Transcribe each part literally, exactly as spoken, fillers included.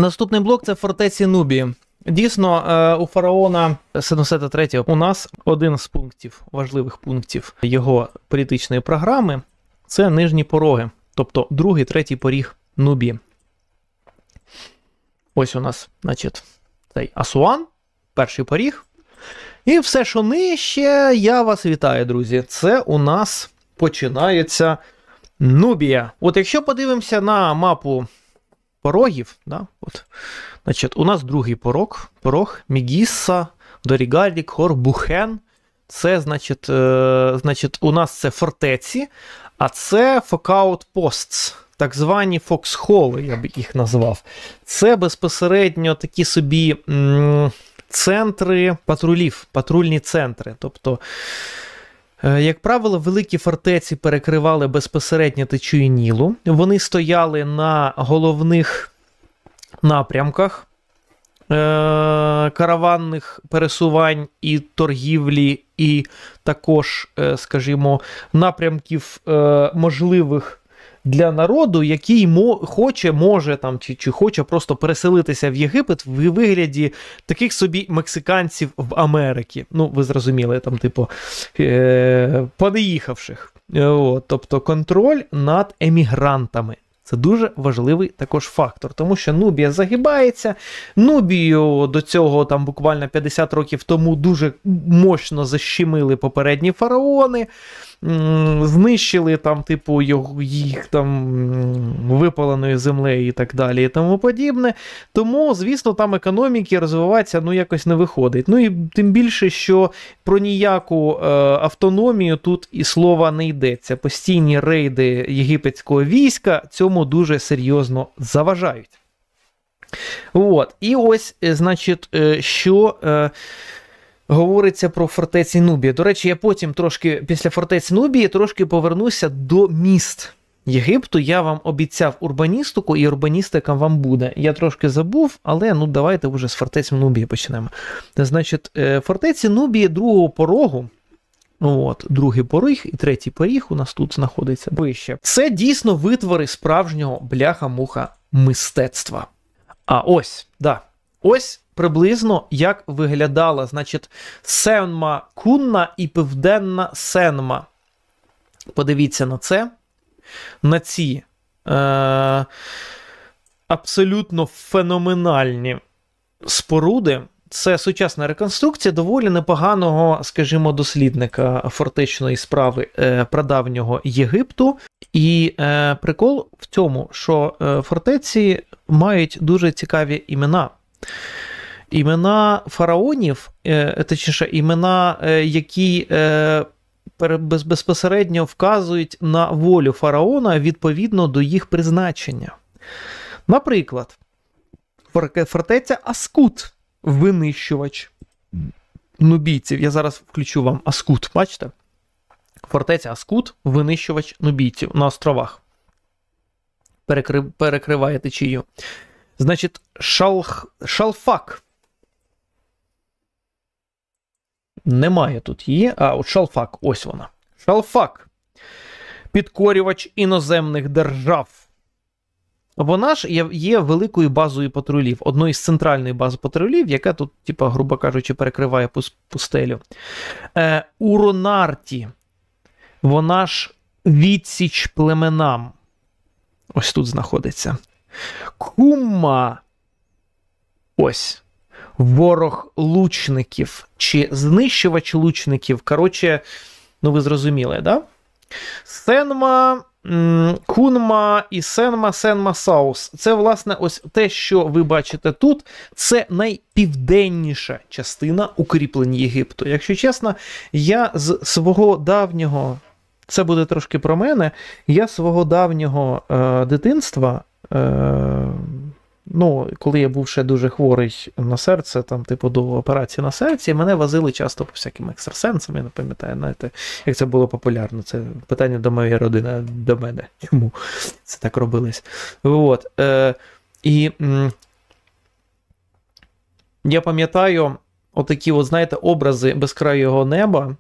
Наступний блок – це фортеці Нубії. Дійсно, у фараона Сенусета третього у нас один з пунктів, важливих пунктів його політичної програми – це нижні пороги, тобто другий, третій поріг Нубії. Ось у нас, значить, цей Асуан, перший поріг. І все, що нижче, я вас вітаю, друзі. Це у нас починається Нубія. От якщо подивимося на мапу порогів, да, от, значить, у нас другий порог, порог Мегісса, Дорігарді, Хор, Бухен. Це, значить, е, значить, у нас це фортеці, а це Фокаут Постс. Так звані фоксхоли, я б їх назвав. Це безпосередньо такі собі м, центри патрулів, патрульні центри. Тобто, е, як правило, великі фортеці перекривали безпосередньо течію Нілу. Вони стояли на головних напрямках е, караванних пересувань і торгівлі, і також, е, скажімо, напрямків е, можливих для народу, який мо, хоче, може там, чи, чи хоче просто переселитися в Єгипет в вигляді таких собі мексиканців в Америці. Ну, ви зрозуміли, там, типу, е, понеїхавших. От, тобто контроль над емігрантами. Це дуже важливий також фактор, тому що Нубія загибається. Нубію до цього там буквально п'ятдесят років тому дуже мощно защемили попередні фараони, знищили там, типу, їх там випаленою землею і так далі і тому подібне. Тому, звісно, там економіки розвиватися, ну, якось не виходить. Ну, і тим більше, що про ніяку е, автономію тут і слова не йдеться. Постійні рейди єгипетського війська цьому дуже серйозно заважають. От. І ось, значить, що е, говориться про фортеці Нубії. До речі, я потім трошки, після фортеці Нубії, трошки повернуся до міст Єгипту. Я вам обіцяв урбаністику, і урбаністика вам буде. Я трошки забув, але ну давайте вже з фортеці Нубії почнемо. Значить, фортеці Нубії другого порогу, от, другий поріг і третій поріг у нас тут знаходиться вище. Це дійсно витвори справжнього бляха-муха мистецтва. А ось, да, ось приблизно як виглядала, значить, Сенма Кунна і Південна Сенма. Подивіться на це, на ці е, абсолютно феноменальні споруди. Це сучасна реконструкція доволі непоганого, скажімо, дослідника фортечної справи е, прадавнього Єгипту. І е, прикол в цьому, що е, фортеці мають дуже цікаві імена. Імена фараонів, е, точніше, імена, е, які е, без, безпосередньо вказують на волю фараона відповідно до їх призначення. Наприклад, фортеця Аскут, винищувач нубійців. Я зараз включу вам Аскут, бачите? Фортеця Аскут, винищувач нубійців на островах. Перекри... Перекриває течію. Значить, шалх... Шалфак. Немає тут її, а от Шалфак, ось вона. Шалфак. Підкорювач іноземних держав. Вона ж є, є великою базою патрулів, одною з центральних баз патрулів, яка тут, типа, грубо кажучи, перекриває пустелю. Е, Уронарті. Вона ж відсіч племенам. Ось тут знаходиться. Кумма. Ось. Ворог лучників. Чи знищувач лучників. Коротше, ну ви зрозуміли, да? Сенма, Кунма і Сенма, Сенма Саус. Це, власне, ось те, що ви бачите тут, це найпівденніша частина укріплень Єгипту. Якщо чесно, я з свого давнього, це буде трошки про мене, я з свого давнього е, дитинства, е, ну, коли я був ще дуже хворий на серце, там, типу, до операції на серці, мене возили часто по всяким екстрасенсам, я не пам'ятаю, знаєте, як це було популярно. Це питання до моєї родини, до мене. Чому це так робилось? От. Е, і м, я пам'ятаю отакі, от, знаєте, образи безкрайого неба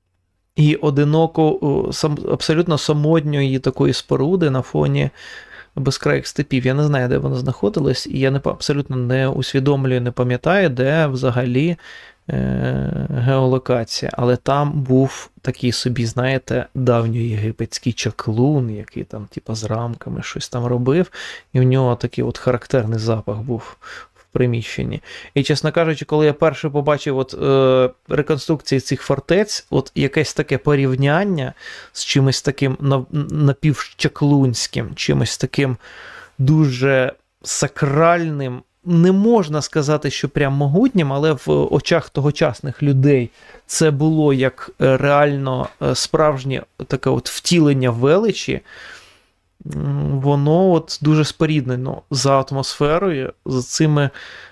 і одиноко, сам, абсолютно самотньої такої споруди на фоні безкраїх степів. Я не знаю, де воно знаходилось, і я не, абсолютно не усвідомлюю, не пам'ятаю, де взагалі е, геолокація. Але там був такий собі, знаєте, давньоєгипетський чаклун, який там типу, з рамками щось там робив, і в нього такий от характерний запах був приміщенні. І, чесно кажучи, коли я перше побачив от, е, реконструкції цих фортець, от якесь таке порівняння з чимось таким напівчаклунським, чимось таким дуже сакральним, не можна сказати, що прям могутнім, але в очах тогочасних людей це було як реально справжнє таке от втілення величі, воно от дуже споріднено за атмосферою, з цими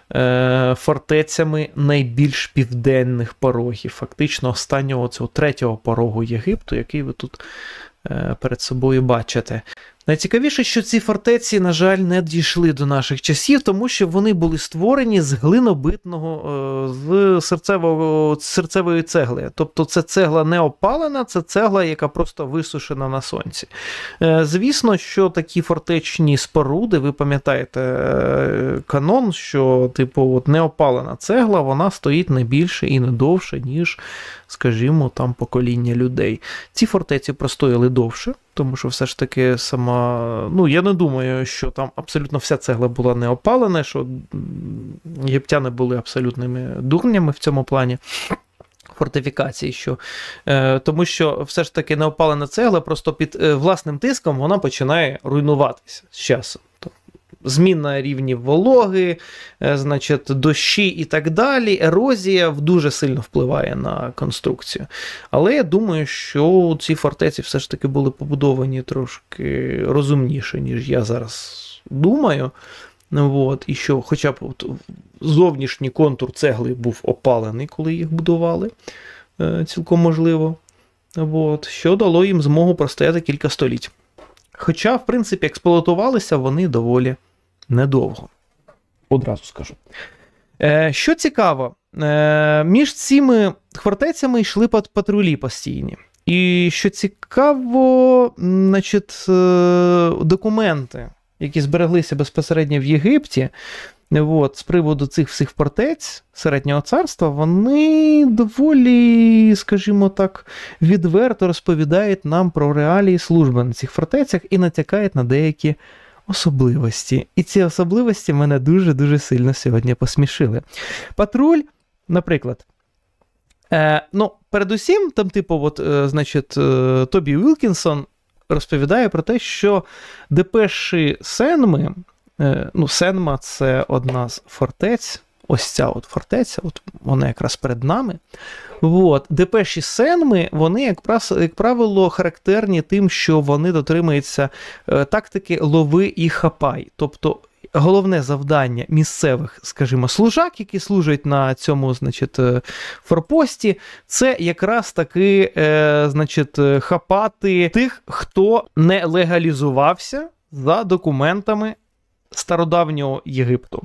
е, фортецями найбільш південних порогів, фактично останнього цього третього порогу Єгипту, який ви тут е, перед собою бачите. Найцікавіше, що ці фортеці, на жаль, не дійшли до наших часів, тому що вони були створені з глинобитного, з серцевого, серцевої цегли. Тобто це цегла не опалена, це цегла, яка просто висушена на сонці. Звісно, що такі фортечні споруди, ви пам'ятаєте канон, що типу от неопалена цегла, вона стоїть не більше і не довше, ніж, скажімо, там покоління людей. Ці фортеці простояли довше, тому що все ж таки сама, ну я не думаю, що там абсолютно вся цегла була не опалена, що єгиптяни були абсолютними дурнями в цьому плані фортифікації, що, е, тому що все ж таки неопалена цегла просто під е, власним тиском вона починає руйнуватися з часом. Зміна рівнів вологи, значить, дощі і так далі, ерозія дуже сильно впливає на конструкцію. Але я думаю, що ці фортеці все ж таки були побудовані трошки розумніше, ніж я зараз думаю. От, і що хоча б от зовнішній контур цегли був опалений, коли їх будували, цілком можливо. От, що дало їм змогу простояти кілька століть. Хоча, в принципі, експлуатувалися вони доволі недовго. Одразу скажу. Е, що цікаво, е, між цими фортецями йшли патрулі постійні. І що цікаво, значить, е, документи, які збереглися безпосередньо в Єгипті, от, з приводу цих всіх фортець Середнього царства, вони доволі, скажімо так, відверто розповідають нам про реалії служби на цих фортецях і натякають на деякі особливості. І ці особливості мене дуже-дуже сильно сьогодні посмішили. Патруль, наприклад, е, ну, передусім, там, типу, от, е, значить, е, Тобі Вілкінсон розповідає про те, що депеші Сенми, е, ну, Сенма – це одна з фортець, ось ця от фортеця, от вона якраз перед нами. От. Депеші Сенми, вони, як, як правило, характерні тим, що вони дотримуються е, тактики лови і хапай. Тобто головне завдання місцевих, скажімо, служак, які служать на цьому, значить, форпості, це якраз таки, е, значить, хапати тих, хто не легалізувався за документами стародавнього Єгипту.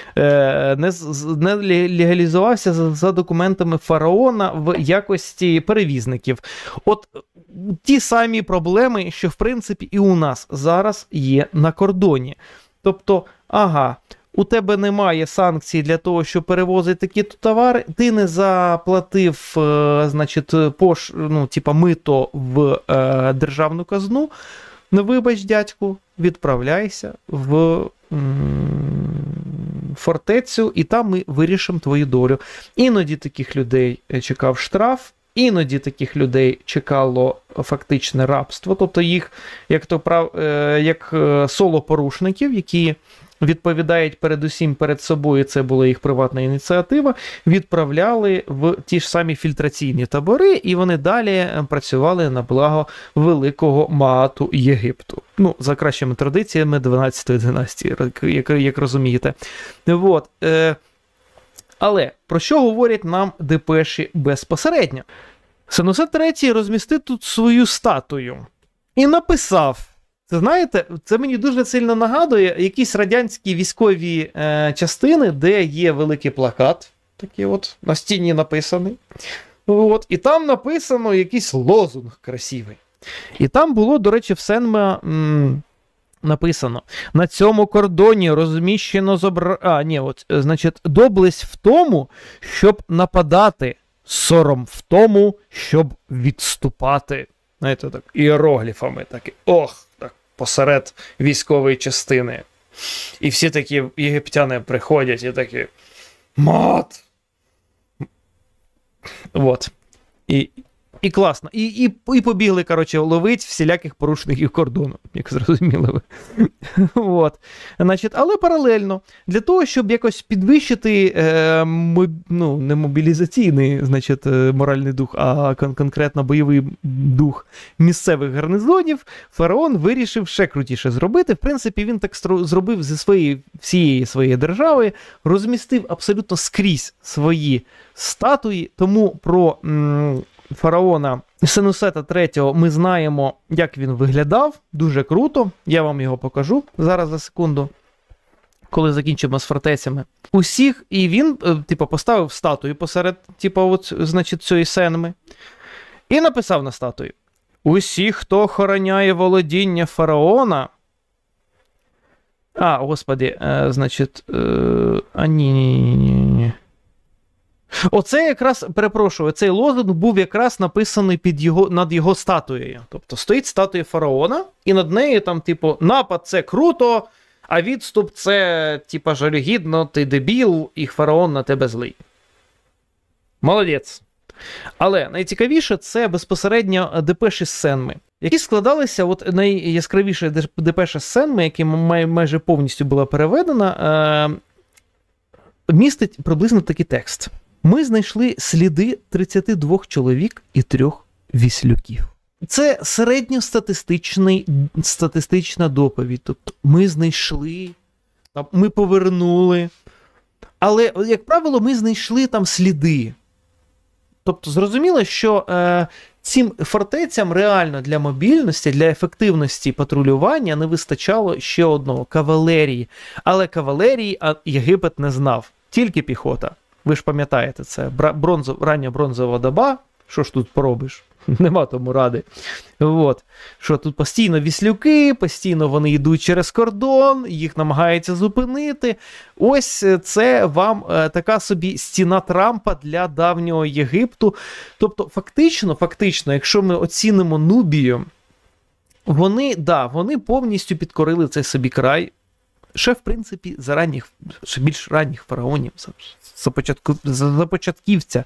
Е, не, не легалізувався за, за документами фараона в якості перевізників. От ті самі проблеми, що, в принципі, і у нас зараз є на кордоні. Тобто, ага, у тебе немає санкцій для того, щоб перевозити такі товари, ти не заплатив, е, значить, пош, ну, типа мито в е, державну казну, не вибач, дядьку, відправляйся в м, фортецю, і там ми вирішимо твою долю. Іноді таких людей чекав штраф, іноді таких людей чекало фактичне рабство, тобто їх, як то прав, як соло-порушників, які відповідають передусім перед собою, це була їх приватна ініціатива, відправляли в ті ж самі фільтраційні табори, і вони далі працювали на благо великого Маату Єгипту. Ну, за кращими традиціями дванадцятої династії, як, як розумієте. От. Але про що говорять нам депеші безпосередньо? Сенусет третій розмістив тут свою статую і написав, це, знаєте, це мені дуже сильно нагадує якісь радянські військові е, частини, де є великий плакат, такий от, на стіні написаний, от, і там написано якийсь лозунг красивий. І там було, до речі, в Сенма м, написано: на цьому кордоні розміщено зобра... А, ні, от, значить, доблесть в тому, щоб нападати, сором в тому, щоб відступати. Знаєте, так, іерогліфами, так, ох, так, посеред військової частини. І всі такі єгиптяни приходять і такі: мат! Вот. І, і класно. І, і, і побігли, коротше, ловить всіляких порушників кордону, як зрозуміли ви. Вот. Значить, але паралельно, для того, щоб якось підвищити е, моб, ну, не мобілізаційний, значить, моральний дух, а кон- конкретно бойовий дух місцевих гарнизонів, фараон вирішив ще крутіше зробити. В принципі, він так стро- зробив зі своєї, всієї своєї держави, розмістив абсолютно скрізь свої статуї, тому про м, фараона Сенусета третього ми знаємо, як він виглядав, дуже круто, я вам його покажу зараз за секунду, коли закінчимо з фортецями. Усіх, і він, типу, поставив статую посеред, типу, от, значить, цієї сенми, і написав на статуї: усіх, хто охороняє володіння фараона. А, господи, е, значить, е, а ні, ні, ні, ні, ні. Оце якраз, перепрошую, цей лозунг був якраз написаний під його, над його статуєю. Тобто стоїть статуя фараона, і над нею там, типу, напад – це круто, а відступ – це, типу, жалюгідно, ти дебіл, і фараон на тебе злий. Молодець. Але найцікавіше – це безпосередньо депеші з Сенми, які складалися, от найяскравіше депеша з Сенми, яка май, майже повністю була переведена, е, містить приблизно такий текст. Ми знайшли сліди тридцяти двох чоловік і трьох віслюків. Це середньостатистичний, статистична доповідь. Тобто ми знайшли, ми повернули. Але, як правило, ми знайшли там сліди. Тобто зрозуміло, що е, цим фортецям реально для мобільності, для ефективності патрулювання не вистачало ще одного – кавалерії. Але кавалерії Єгипет не знав, тільки піхота. Ви ж пам'ятаєте, це бронзов, рання бронзова доба, що ж тут поробиш? Нема тому ради. От. Що тут постійно віслюки, постійно вони йдуть через кордон, їх намагаються зупинити. Ось це вам е, така собі стіна Трампа для давнього Єгипту. Тобто фактично, фактично, якщо ми оцінимо Нубію, вони, да, вони повністю підкорили цей собі край. Ще, в принципі, за ранніх, ще більш ранніх фараонів, за, початку, за початківця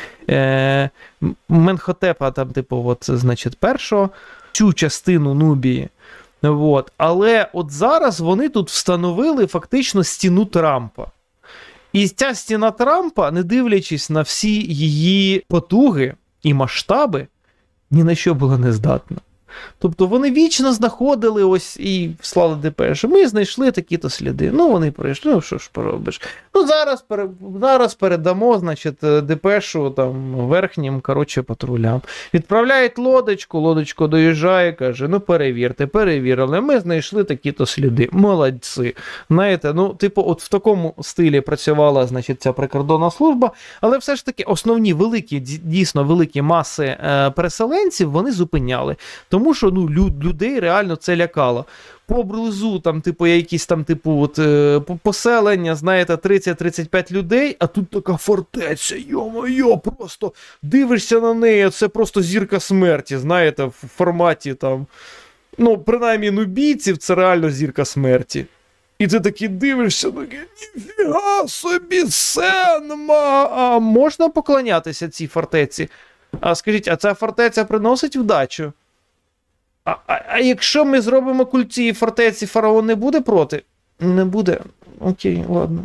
е, Менхотепа, там, типу, от, значить, першого, цю частину Нубії. От. Але от зараз вони тут встановили фактично стіну Трампа. І ця стіна Трампа, не дивлячись на всі її потуги і масштаби, ні на що була не здатна. Тобто вони вічно знаходили ось і слали депеші. Ми знайшли такі-то сліди. Ну, вони прийшли, ну що ж поробиш. Ну, зараз, зараз передамо, значить, депешу там верхнім, коротше, патрулям. Відправляють лодочку, лодочка доїжджає, каже, ну, перевірте, перевірили, ми знайшли такі-то сліди. Молодці. Знаєте, ну, типу, от в такому стилі працювала, значить, ця прикордонна служба, але все ж таки основні великі, дійсно великі маси е, переселенців вони зупиняли. Тому що, ну, люд, людей реально це лякало. Поблизу, там, типу, якісь там, типу, от, е, поселення, знаєте, тридцять-тридцять п'ять людей, а тут така фортеця, йо-моє, просто дивишся на неї, це просто зірка смерті, знаєте, в форматі, там, ну, принаймні, нубійців, це реально зірка смерті. І ти такий дивишся, такий, ніфіга собі, Сенма, а можна поклонятися цій фортеці? А скажіть, а ця фортеця приносить вдачу? А, а, а якщо ми зробимо культ цієї фортеці, фараон не буде проти? Не буде. Окей, ладно.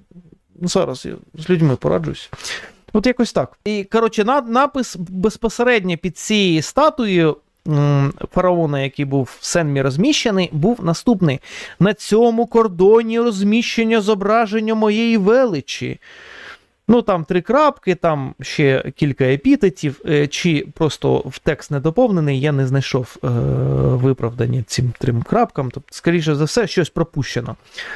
Зараз я з людьми пораджусь. От якось так. І, коротше, напис безпосередньо під цією статуєю фараона, який був в Сенмі розміщений, був наступний. На цьому кордоні розміщення зображення моєї величі. Ну, там три крапки, там ще кілька епітетів, чи просто в текст не доповнений, я не знайшов е, виправдання цим трим крапкам, тобто, скоріше за все, щось пропущено.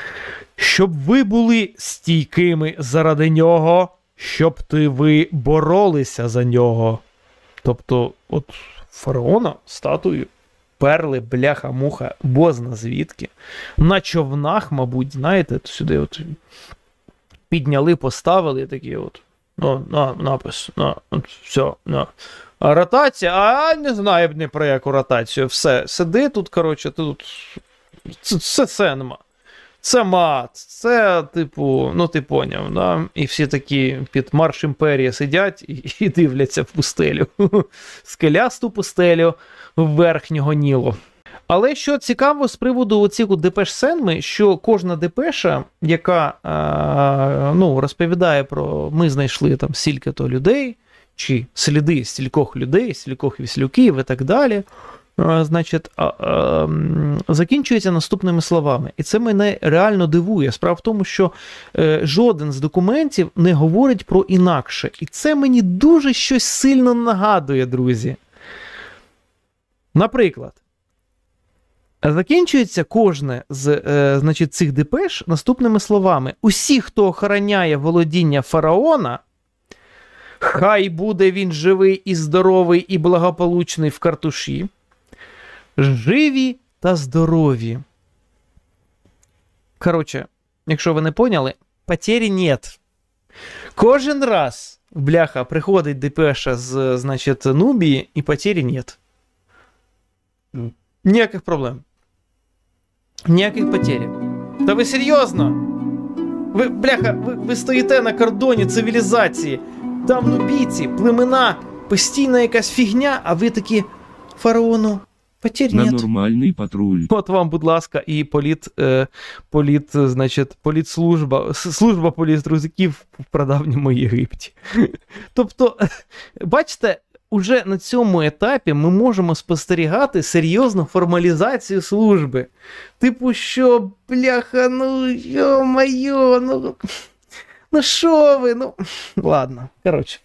Щоб ви були стійкими заради нього, щоб ти ви боролися за нього. Тобто, от фараона статую перли, бляха-муха, бозна звідки. На човнах, мабуть, знаєте, сюди от підняли, поставили такі от. Ну, на, напис, на, все, на. А ротація, а не знаю не про яку ротацію, все, сиди тут, коротше, тут, це, це, це нема. Це мат, це, типу, ну ти поняв, да? І всі такі під марш імперії сидять і, і дивляться в пустелю. Скелясту пустелю верхнього Нілу. Але що цікаво з приводу оцих депеш-сенми, що кожна депеша, яка а, ну, розповідає про ми знайшли там стільки-то людей, чи сліди стількох людей, стількох віслюків і так далі, а, значить, а, а, закінчується наступними словами. І це мене реально дивує. Справа в тому, що е, жоден з документів не говорить про інакше. І це мені дуже щось сильно нагадує, друзі. Наприклад, закінчується кожне з е, значить, цих депеш наступними словами. Усі, хто охороняє володіння фараона, хай буде він живий і здоровий і благополучний в Картуші, живі та здорові. Коротше, якщо ви не поняли, потері нет. Кожен раз, бляха, приходить депеша з, значить, Нубії, і потері нет. Ніяких проблем. Ніяких потерь. Та ви серйозно? Ви, бляха, ви, ви стоїте на кордоні цивілізації. Там нубійці, племена, постійна якась фігня, а ви такі, фараону, потерь На нет. нормальний патруль. От вам, будь ласка, і політ, е, політ, значить, політслужба, с- служба політрузиків в прадавньому Єгипті. Тобто, бачите, уже на цьому етапі ми можемо спостерігати серйозну формалізацію служби. Типу, що, бляха, ну, йо-майо, ну, ну що ви, ну, ладно, коротше.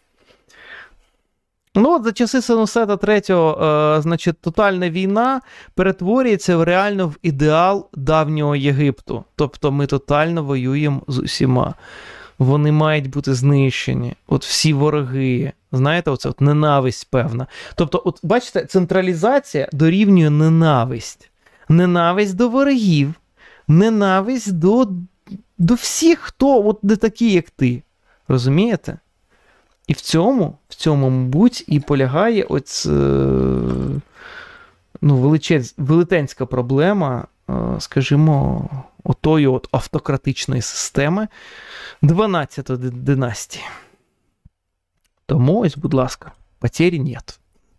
Ну от за часи Сенусета третього, е, значить, тотальна війна перетворюється в реально в ідеал давнього Єгипту. Тобто ми тотально воюємо з усіма. Вони мають бути знищені. От всі вороги. Знаєте, оце от ненависть певна. Тобто, от бачите, централізація дорівнює ненависть. Ненависть до ворогів. Ненависть до, до всіх, хто от не такі, як ти. Розумієте? І в цьому, в цьому, мабуть, і полягає ось, е, ну, величез, велетенська проблема, е, скажімо, отої от автократичної системи дванадцятої династії. Тому ось, будь ласка, потері нет.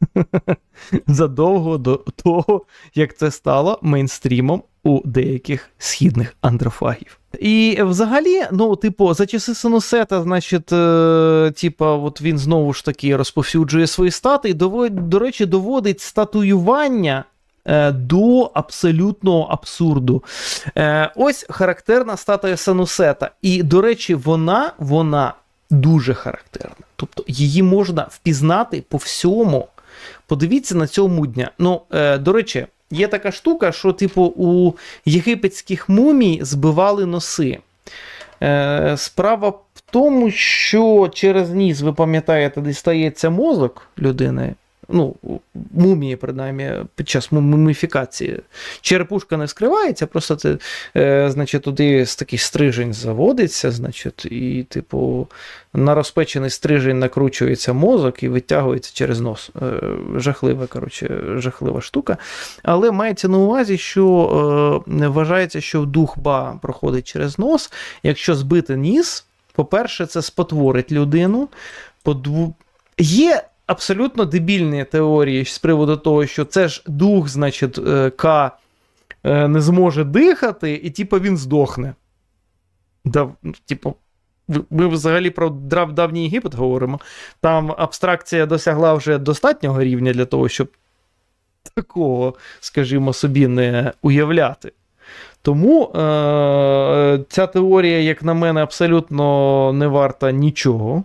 Задовго до того, як це стало мейнстрімом у деяких східних андрофагів. І взагалі, ну, типу, за часи Сенусета, значить, е, типу, от він знову ж таки розповсюджує свої стати і, до, до речі, доводить статуювання е, до абсолютного абсурду. Е, ось характерна статуя Сенусета. І, до речі, вона, вона дуже характерна. Тобто її можна впізнати по всьому. Подивіться на цього мудня. Ну, е, до речі, є така штука, що, типу, у єгипетських мумій збивали носи. Е, справа в тому, що через ніс, ви пам'ятаєте, дістається мозок людини, ну, мумії, принаймні, під час муміфікації. Черепушка не скривається, просто це, е, значить, туди такий стрижень заводиться, значить, і, типу, на розпечений стрижень накручується мозок і витягується через нос. Е, жахлива, коротше, жахлива штука. Але мається на увазі, що е, вважається, що дух Ба проходить через нос. Якщо збити ніс, по-перше, це спотворить людину. По-дву... Є абсолютно дебільні теорії з приводу того, що це ж дух, значить, К не зможе дихати, і типу він здохне. Да, типу, ми взагалі про давній Єгипет говоримо. Там абстракція досягла вже достатнього рівня для того, щоб такого, скажімо собі, не уявляти. Тому е- ця теорія, як на мене, абсолютно не варта нічого.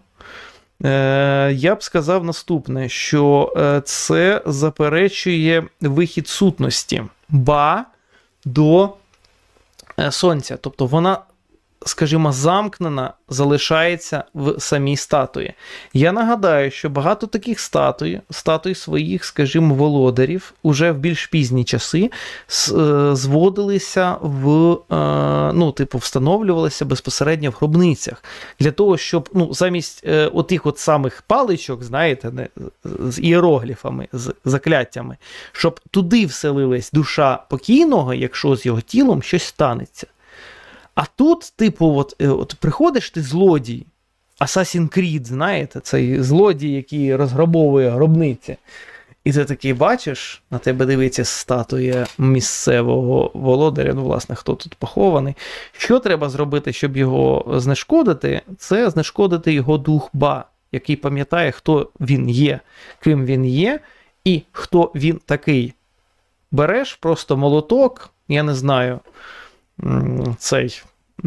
Я б сказав наступне, що це заперечує вихід сутності Ба до Сонця. Тобто вона скажімо, замкнена залишається в самій статуї. Я нагадаю, що багато таких статуй, статуй своїх, скажімо, володарів, уже в більш пізні часи зводилися в, ну, типу, встановлювалися безпосередньо в гробницях. Для того, щоб, ну, замість отих от самих паличок, знаєте, не, з іерогліфами, з закляттями, щоб туди вселилась душа покійного, якщо з його тілом щось станеться. А тут, типу, от, от приходиш ти злодій, Assassin's Creed, знаєте, цей злодій, який розграбовує гробниці. І ти такий бачиш, на тебе дивиться статуя місцевого володаря, ну, власне, хто тут похований. Що треба зробити, щоб його знешкодити? Це знешкодити його дух Ба, який пам'ятає, хто він є, ким він є, і хто він такий. Береш просто молоток, я не знаю, цей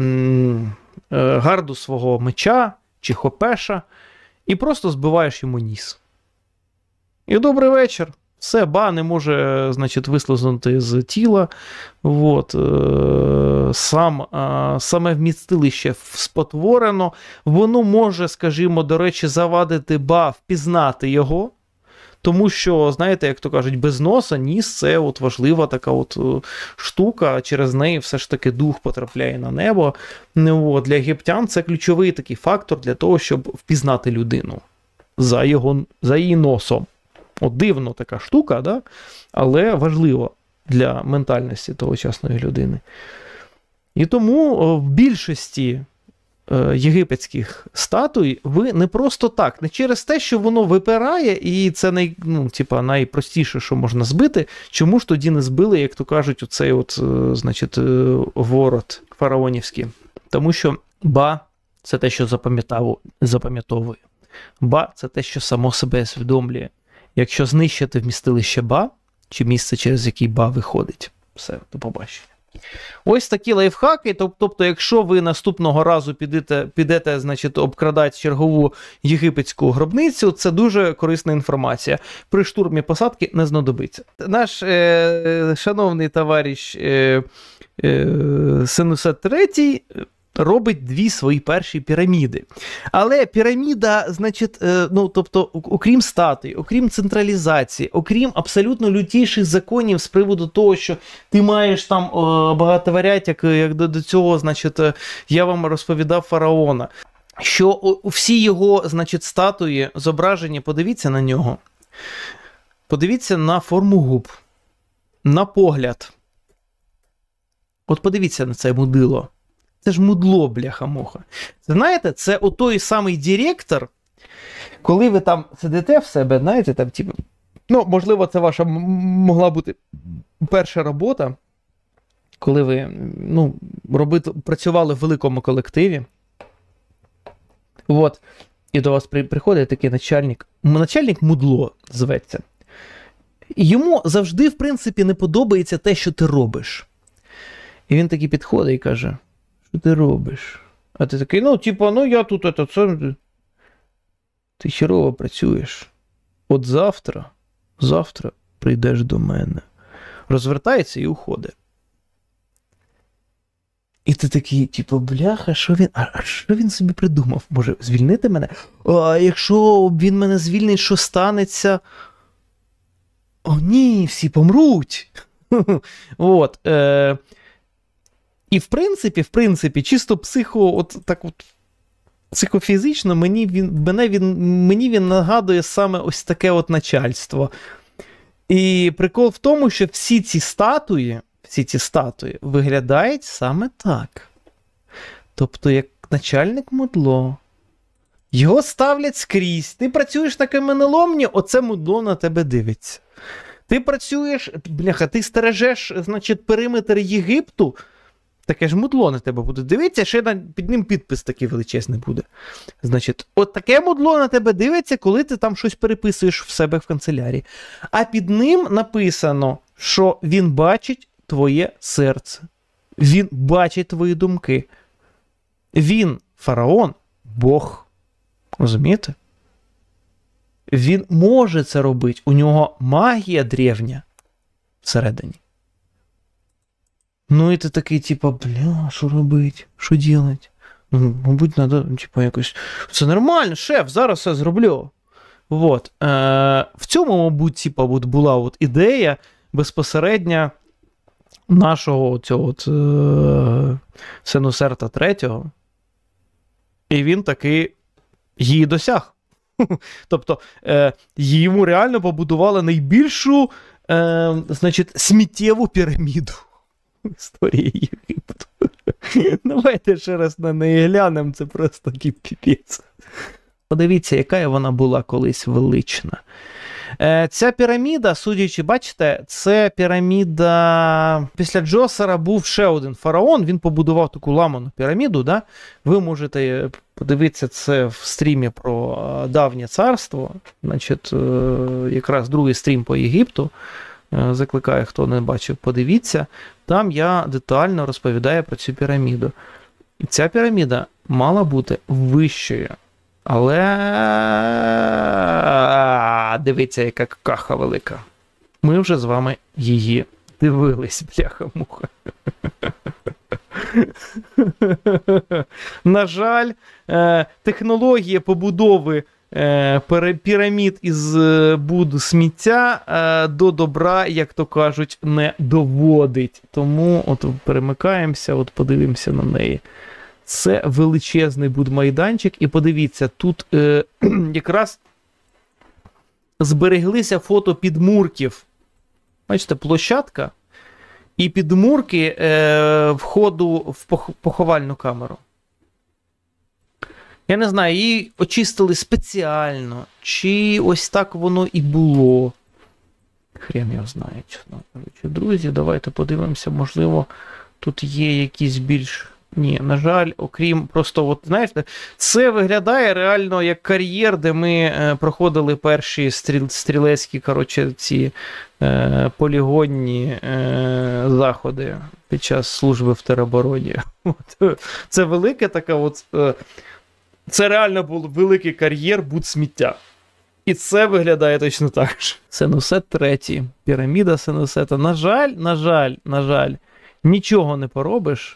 гарду свого меча чи хопеша, і просто збиваєш йому ніс. І добрий вечір. Все, Ба не може, значить, вислизнути з тіла. От, сам, саме вмістилище спотворено. Воно може, скажімо, до речі, завадити Ба впізнати його. Тому що, знаєте, як то кажуть, без носа ніс – це от важлива така от штука, через неї все ж таки дух потрапляє на небо. От, для єгиптян це ключовий такий фактор для того, щоб впізнати людину за, його, за її носом. От дивно така штука, да? Але важливо для ментальності тогочасної людини. І тому в більшості єгипетських статуй ви не просто так, не через те, що воно випирає, і це най, ну, типа, найпростіше, що можна збити, чому ж тоді не збили, як то кажуть, оцей от, значить, ворот фараонівський. Тому що Ба – це те, що запам'ятовує. Ба – це те, що само себе усвідомлює. Якщо знищити вмістилище Ба, чи місце, через яке Ба виходить, все, до побачення. Ось такі лайфхаки, тобто, якщо ви наступного разу підете, підете, значить, обкрадати чергову єгипетську гробницю, це дуже корисна інформація. При штурмі посадки не знадобиться. Наш е, шановний товариш е, е, Сенусет третій робить дві свої перші піраміди. Але піраміда, значить, ну, тобто, окрім статуй, окрім централізації, окрім абсолютно лютіших законів з приводу того, що ти маєш там о, багатоварять, як, як до, до цього, значить, я вам розповідав фараона, що всі його, значить, статуї зображені, подивіться на нього, подивіться на форму губ, на погляд. От подивіться на це мудило. Це ж мудло, бляха-муха. Знаєте, це отой самий директор, коли ви там сидите в себе, знаєте, там, типу, ну, можливо, це ваша могла бути перша робота, коли ви, ну, робити, працювали в великому колективі, от, і до вас при, приходить такий начальник, начальник мудло зветься. Йому завжди, в принципі, не подобається те, що ти робиш. І він такий підходить і каже: що ти робиш? А ти такий, ну, типа, ну, я тут, это, це... Ти хірово працюєш. От завтра, завтра прийдеш до мене. Розвертається і уходить. І ти такий, типу, бляха, що він, а, а що він собі придумав? Може, звільнити мене? А якщо він мене звільнить, що станеться? О, ні, всі помруть. От, е... І в принципі, в принципі, чисто психо, от так от, психофізично мені він, мене він, мені він нагадує саме ось таке от начальство. І прикол в тому, що всі ці статуї, всі ці статуї виглядають саме так. Тобто, як начальник мудло. Його ставлять скрізь. Ти працюєш на каменоломні, оце мудло на тебе дивиться. Ти працюєш, бляха, ти стережеш, значить, периметр Єгипту, таке ж мудло на тебе буде дивитися, ще на, під ним підпис такий величезний буде. Значить, от таке мудло на тебе дивиться, коли ти там щось переписуєш в себе в канцелярії. А під ним написано, що він бачить твоє серце. Він бачить твої думки. Він, фараон, Бог. Розумієте? Він може це робити. У нього магія древня всередині. Ну і ти такий, типа, бля, що робить? Що делать? Ну, мабуть, треба, типу, якось. Це нормально, шеф, зараз все зроблю. От. Е, в цьому, мабуть, типу, от була от ідея безпосередня нашого цього от, е, Сенусерта третього. І він таки її досяг. Тобто, е, йому реально побудували найбільшу, е, значить, сміттєву піраміду в історії Єгипту. Давайте ще раз на неї глянемо, це просто піпець. Подивіться, яка вона була колись велична. Е, ця піраміда, судячи, бачите, це піраміда... Після Джосера був ще один фараон, він побудував таку ламану піраміду, да? Ви можете подивитися це в стрімі про давнє царство, значить, якраз другий стрім по Єгипту, закликаю, хто не бачив, подивіться, там я детально розповідаю про цю піраміду. І ця піраміда мала бути вищою. Але дивіться, яка какаха велика. Ми вже з вами її дивились, бляха-муха. На жаль, технологія побудови пірамід із буд сміття до добра, як то кажуть, не доводить. Тому от перемикаємося, от подивимося на неї. Це величезний будмайданчик, і подивіться, тут е, якраз збереглися фото підмурків. Бачите, площадка і підмурки е, входу в пох поховальну камеру. Я не знаю, її очистили спеціально, чи ось так воно і було. Хрен його знає, чесно кажучи. Друзі, давайте подивимося, можливо, тут є якісь більш... Ні, на жаль, окрім просто, от, знаєте, це виглядає реально як кар'єр, де ми е, проходили перші стріл, стрілецькі, коротше, ці е, полігонні е, заходи під час служби в теробороні. От, це велике таке, от, е, це реально був великий кар'єр будь-сміття. І це виглядає точно так же. Сенусет третій, піраміда Сенусета. На жаль, на жаль, на жаль, нічого не поробиш.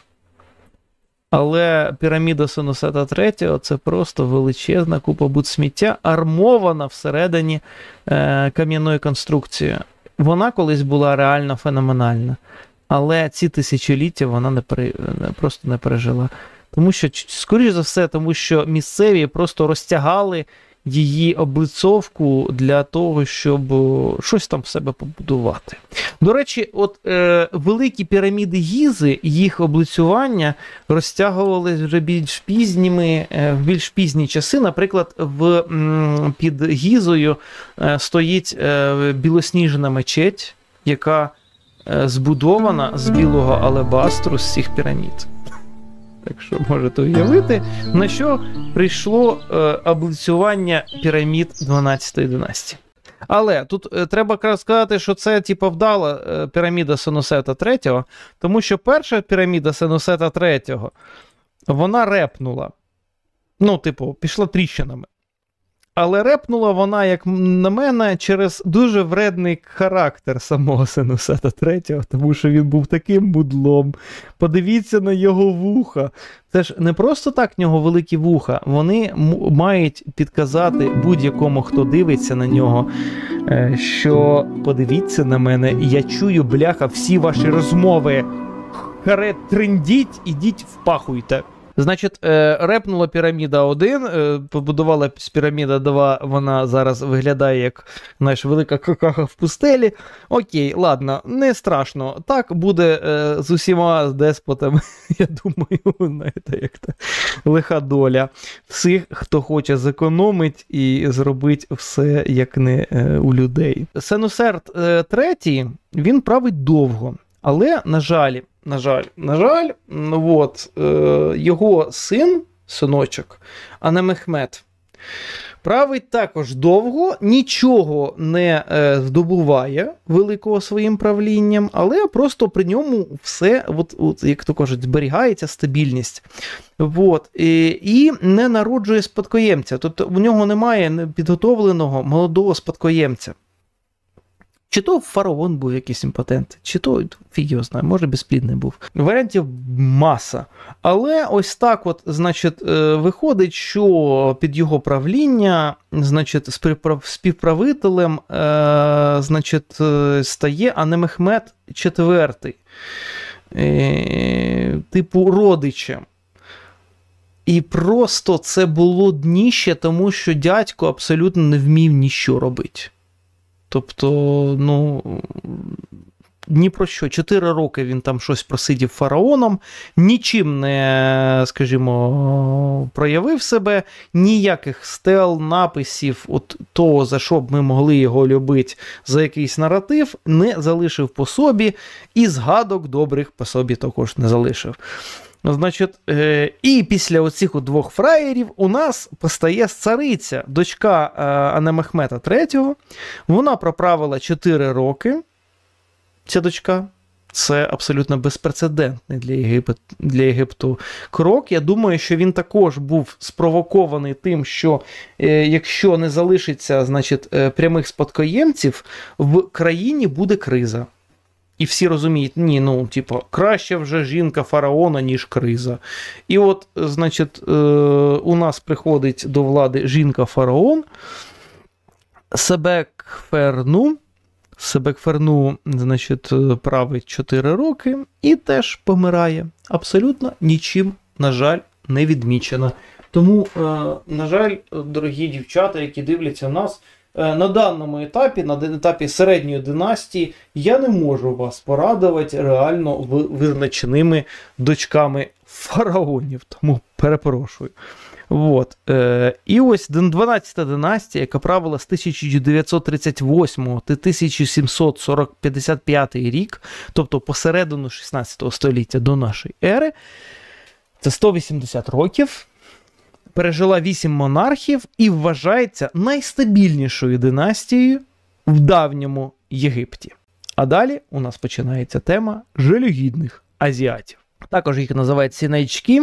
Але піраміда Сенусета третього – це просто величезна купа будь-сміття, армована всередині е, кам'яної конструкції. Вона колись була реально феноменальна, але ці тисячоліття вона не пере, не, просто не пережила. Тому що, скоріш за все, тому що місцеві просто розтягали її облицовку для того, щоб щось там в себе побудувати. До речі, от е, великі піраміди Гізи, їх облицювання розтягувалися вже більш пізніми, е, в більш пізні часи. Наприклад, в, м, під Гізою е, стоїть е, білосніжна мечеть, яка е, збудована з білого алебастру з цих пірамід. Так що можете уявити, на що прийшло е, облицювання пірамід дванадцятої династії. Але тут е, треба сказати, що це типу вдала е, піраміда Сенусета третього, тому що перша піраміда Сенусета третього, вона репнула. Ну, типу, пішла тріщинами. Але репнула вона, як на мене, через дуже вредний характер самого Сенусета третього, тому що він був таким мудлом. Подивіться на його вуха. Це ж не просто так в нього великі вуха, вони мають підказати будь-якому, хто дивиться на нього, що подивіться на мене, я чую, бляха, всі ваші розмови. Харе, триндіть, ідіть впахуйте. Значить, репнула піраміда один, побудувала піраміда два, вона зараз виглядає як, знаєш, велика какаха в пустелі. Окей, ладно, не страшно. Так буде з усіма деспотами, я думаю, знаєте, як то лиха доля всіх, хто хоче зекономити і зробити все, як не у людей. Сенусерт третій, він править довго, але, на жаль, На жаль, на жаль, от, е, його син, синочок, Анемехмет, править також довго, нічого не е, здобуває великого своїм правлінням, але просто при ньому все, от, от, як то кажуть, зберігається стабільність. От, і, і не народжує спадкоємця, тобто у нього немає підготовленого молодого спадкоємця. Чи то фараон був якийсь імпотент, чи то фіг його знає, може безплідний був. Варіантів маса. Але ось так от, значить, виходить, що під його правління, значить, співправителем, значить, стає Анемехмет четвертий, типу родичем. І просто це було дніще, тому що дядько абсолютно не вмів ніщо робити. Тобто, ну, ні про що. Чотири роки він там щось просидів фараоном, нічим не, скажімо, проявив себе, ніяких стел, написів, от того, за що б ми могли його любити, за якийсь наратив, не залишив по собі, і згадок добрих по собі також не залишив. Значить, е, і після оцих двох фраєрів у нас постає цариця, дочка е, Анемехмета третього. Вона проправила чотири роки, ця дочка. Це абсолютно безпрецедентний для Єгипту, для Єгипту крок. Я думаю, що він також був спровокований тим, що е, якщо не залишиться, значить, е, прямих спадкоємців, в країні буде криза. І всі розуміють, ні, ну, типу, краще вже жінка фараона, ніж криза. І от, значить, е, у нас приходить до влади жінка-фараон, Себекферну, Себекферну, значить, править чотири роки і теж помирає. Абсолютно нічим, на жаль, не відмічена. Тому, е, на жаль, дорогі дівчата, які дивляться нас, на даному етапі, на етапі середньої династії, я не можу вас порадувати реально визначеними дочками фараонів, тому перепрошую. От. І ось дванадцята династія, яка правила з тисяча дев'ятсот тридцять восьмого по тисяча сімсот п'ятдесят п'ятий рік, тобто посередину шістнадцятого століття до нашої ери, це сто вісімдесят років, пережила вісім монархів і вважається найстабільнішою династією в давньому Єгипті. А далі у нас починається тема жалюгідних азіатів. Також їх називають сінаїчки.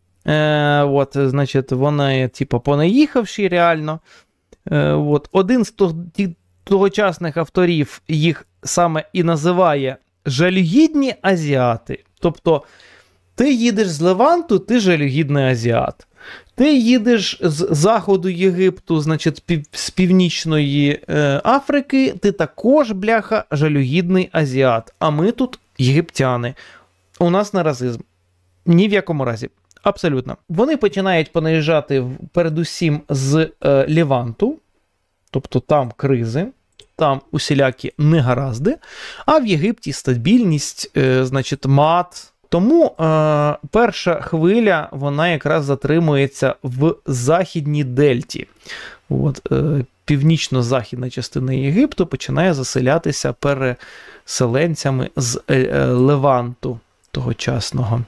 Е, от, значить, вони, типу, понаїхавші реально. Е, от, один з тогочасних авторів їх саме і називає жалюгідні азіати. Тобто, ти їдеш з Леванту, ти жалюгідний азіат. Ти їдеш з заходу Єгипту, значить, з північної е, Африки, ти також, бляха, жалюгідний азіат. А ми тут єгиптяни. У нас не расизм. Ні в якому разі. Абсолютно. Вони починають понаїжджати передусім з е, Леванту, тобто там кризи, там усілякі негаразди, а в Єгипті стабільність, е, значить, мат. Тому е, перша хвиля, вона якраз затримується в Західній Дельті. От, е, північно-західна частина Єгипту починає заселятися переселенцями з е, Леванту тогочасного,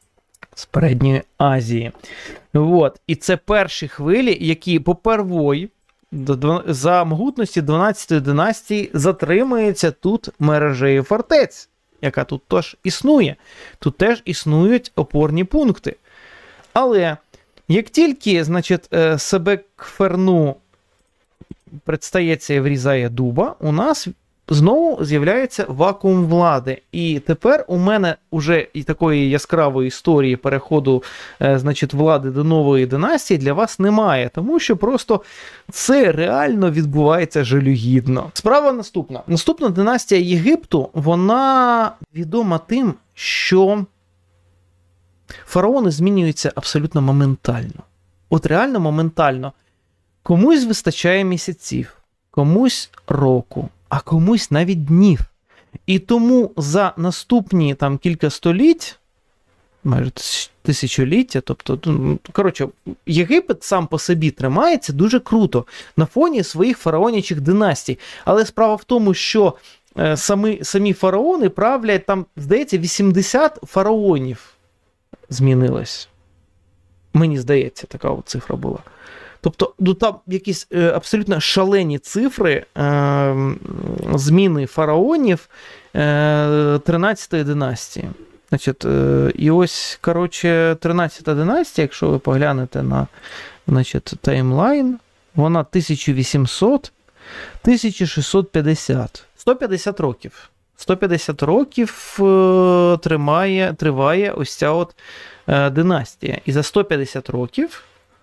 з Передньої Азії. От, і це перші хвилі, які попервой, за могутності дванадцятої династії, затримуються тут мережею фортець, яка тут теж існує. Тут теж існують опорні пункти. Але як тільки, значить, Себекферну предстається і врізає дуба, у нас знову з'являється вакуум влади. І тепер у мене вже і такої яскравої історії переходу, значить, влади до нової династії для вас немає, тому що просто це реально відбувається жалюгідно. Справа наступна. Наступна династія Єгипту, вона відома тим, що фараони змінюються абсолютно моментально. От реально моментально. Комусь вистачає місяців, комусь року, а комусь навіть днів. І тому за наступні там кілька століть, майже тисячоліття, тобто, коротше, Єгипет сам по собі тримається дуже круто на фоні своїх фараонячих династій. Але справа в тому, що е, самі, самі фараони правлять, там, здається, вісімдесят фараонів змінилось. Мені здається, така от цифра була. Тобто, ну, там якісь е, абсолютно шалені цифри е, зміни фараонів е, тринадцятої династії. Значить, е, і ось, коротше, тринадцята династія, якщо ви поглянете на, значить, таймлайн, вона тисяча вісімсот - тисяча шістсот п'ятдесят. сто п'ятдесят років. сто п'ятдесят років е, тримає, триває ось ця от е, династія. І за сто п'ятдесят років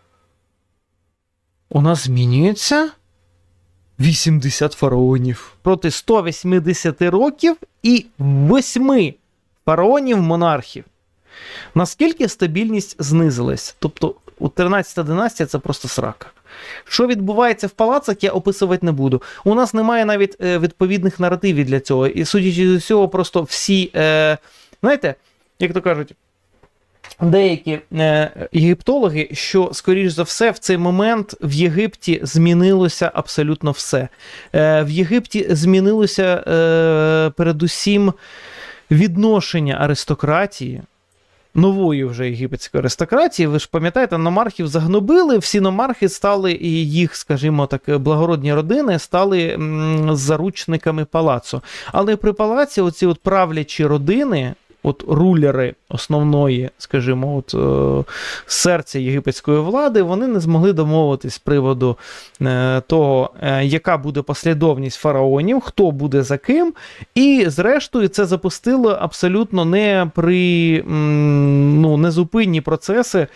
у нас змінюється вісімдесят фараонів. Проти ста вісімдесяти років і восьми фараонів-монархів. Наскільки стабільність знизилась? Тобто, у тринадцята династія це просто срака. Що відбувається в палацах, я описувати не буду. У нас немає навіть е, відповідних наративів для цього. І судячи з усього, просто всі, е, знаєте, як то кажуть, деякі е, єгиптологи, що, скоріш за все, в цей момент в Єгипті змінилося абсолютно все. Е, в Єгипті змінилося е, передусім відношення аристократії, нової вже єгипетської аристократії. Ви ж пам'ятаєте, номархів загнобили, всі номархи стали, і їх, скажімо так, благородні родини стали м, заручниками палацу. Але при палаці оці от правлячі родини, от рулери основної, скажімо, от е, серця єгипетської влади, вони не змогли домовитись з приводу е, того, е, яка буде послідовність фараонів, хто буде за ким, і зрештою це запустило абсолютно не при м, ну, незупинні процеси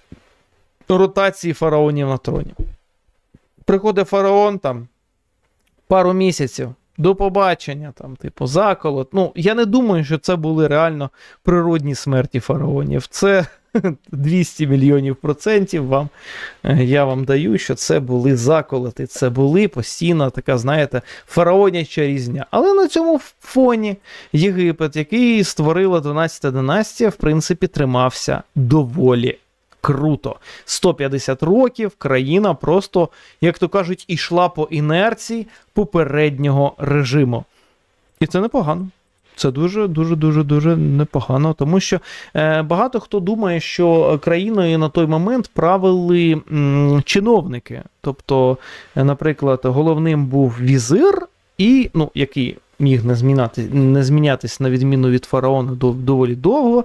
ротації фараонів на троні. Приходить фараон там пару місяців, до побачення, там, типу, заколот. Ну, я не думаю, що це були реально природні смерті фараонів. Це двісті мільйонів процентів вам, я вам даю, що це були заколоти. Це були постійно така, знаєте, фараоняча різня. Але на цьому фоні Єгипет, який створила дванадцята династія, в принципі, тримався доволі круто. сто п'ятдесят років країна просто, як то кажуть, ішла по інерції попереднього режиму. І це непогано. Це дуже, дуже, дуже, дуже непогано, тому що е, багато хто думає, що країною на той момент правили м, чиновники. Тобто, е, наприклад, головним був візир, і, ну, який міг не, змінати, не змінятись на відміну від фараона доволі довго,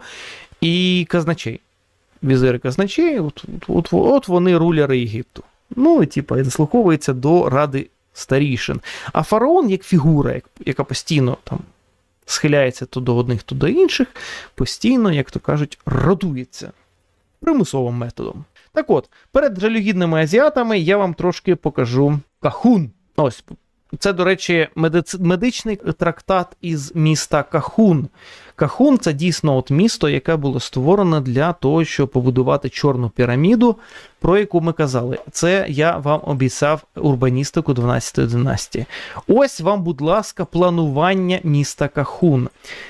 і казначей. Візири казначей, от, от, от вони рулери Єгипту. Ну, і типу, заслуховується до ради старішин. А фараон, як фігура, як, яка постійно там схиляється то до одних, то до інших, постійно, як то кажуть, родується примусовим методом. Так от, перед жалюгідними азіатами я вам трошки покажу Кахун. Ось, це, до речі, медици... медичний трактат із міста Кахун. Кахун – це дійсно от місто, яке було створено для того, щоб побудувати чорну піраміду, про яку ми казали. Це я вам обіцяв урбаністику дванадцятої династії. Ось вам, будь ласка, планування міста Кахун.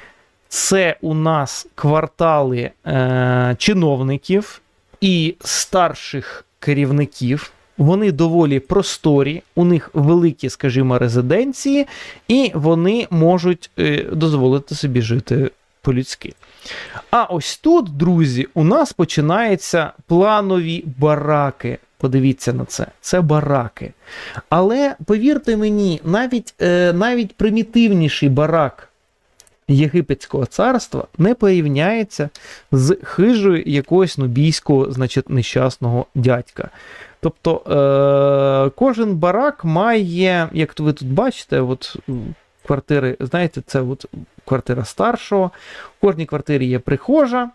Це у нас квартали е- чиновників і старших керівників. Вони доволі просторі, у них великі, скажімо, резиденції, і вони можуть е, дозволити собі жити по-людськи. А ось тут, друзі, у нас починаються планові бараки. Подивіться на це. Це бараки. Але, повірте мені, навіть, е, навіть примітивніший барак Єгипетського царства не порівняється з хижою якогось нубійського, значить, нещасного дядька. Тобто е- кожен барак має, як ви тут бачите, от квартири, знаєте, це от квартира старшого, в кожній квартирі є прихожа,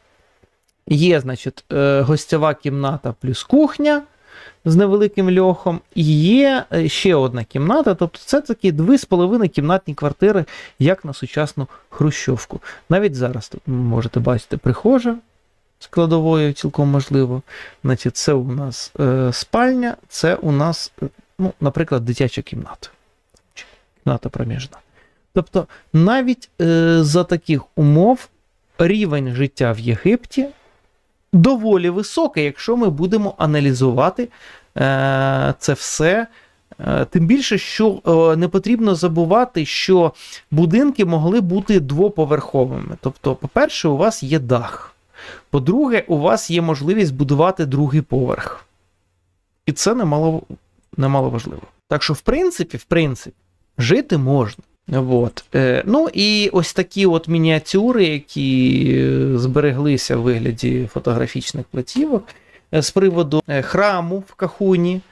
є, значить, е- гостьова кімната плюс кухня з невеликим льохом, і є ще одна кімната, тобто це такі дві з половиною кімнатні квартири, як на сучасну хрущовку. Навіть зараз тут можете бачити прихожа, складовою цілком можливо. Значить, це у нас е, спальня, це у нас, ну, наприклад, дитяча кімната. Кімната проміжна. Тобто, навіть е, за таких умов рівень життя в Єгипті доволі високий, якщо ми будемо аналізувати е, це все. Е, тим більше, що е, не потрібно забувати, що будинки могли бути двоповерховими. Тобто, по-перше, у вас є дах. По-друге, у вас є можливість будувати другий поверх. І це немало, немало важливо. Так що, в принципі, в принципі, жити можна. От. Е, ну і ось такі от мініатюри, які збереглися в вигляді фотографічних платівок, з приводу храму в Кахуні.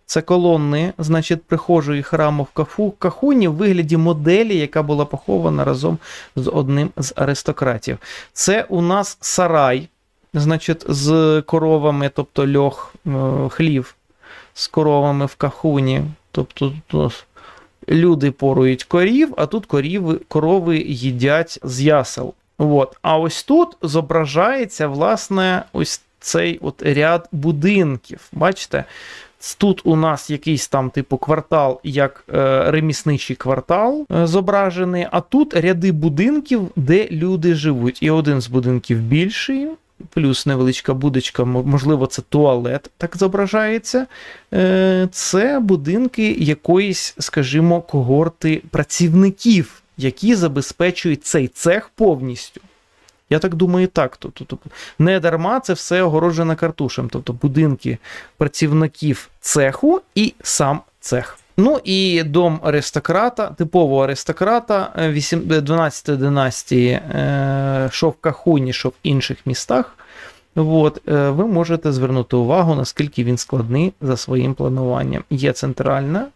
Це колони, значить, прихожої храму в Кафу, Кахуні в вигляді моделі, яка була похована разом з одним з аристократів. Це у нас сарай, значить, з коровами, тобто льох, хлів з коровами в Кахуні. Тобто тут люди порують корів, а тут корів, корови їдять з ясел. От. А ось тут зображається, власне, ось цей от ряд будинків. Бачите? Тут у нас якийсь там типу квартал, як е, ремісничий квартал е, зображений, а тут ряди будинків, де люди живуть. І один з будинків більший, плюс невеличка будочка, можливо, це туалет, так зображається. Е, це будинки якоїсь, скажімо, когорти працівників, які забезпечують цей цех повністю. Я так думаю, так. Тобто, не дарма це все огороджено картушем. Тобто будинки працівників цеху і сам цех. Ну і дом аристократа, типового аристократа дванадцятої династії, що в Кахуні, що в інших містах. От, ви можете звернути увагу, наскільки він складний за своїм плануванням. Є центральна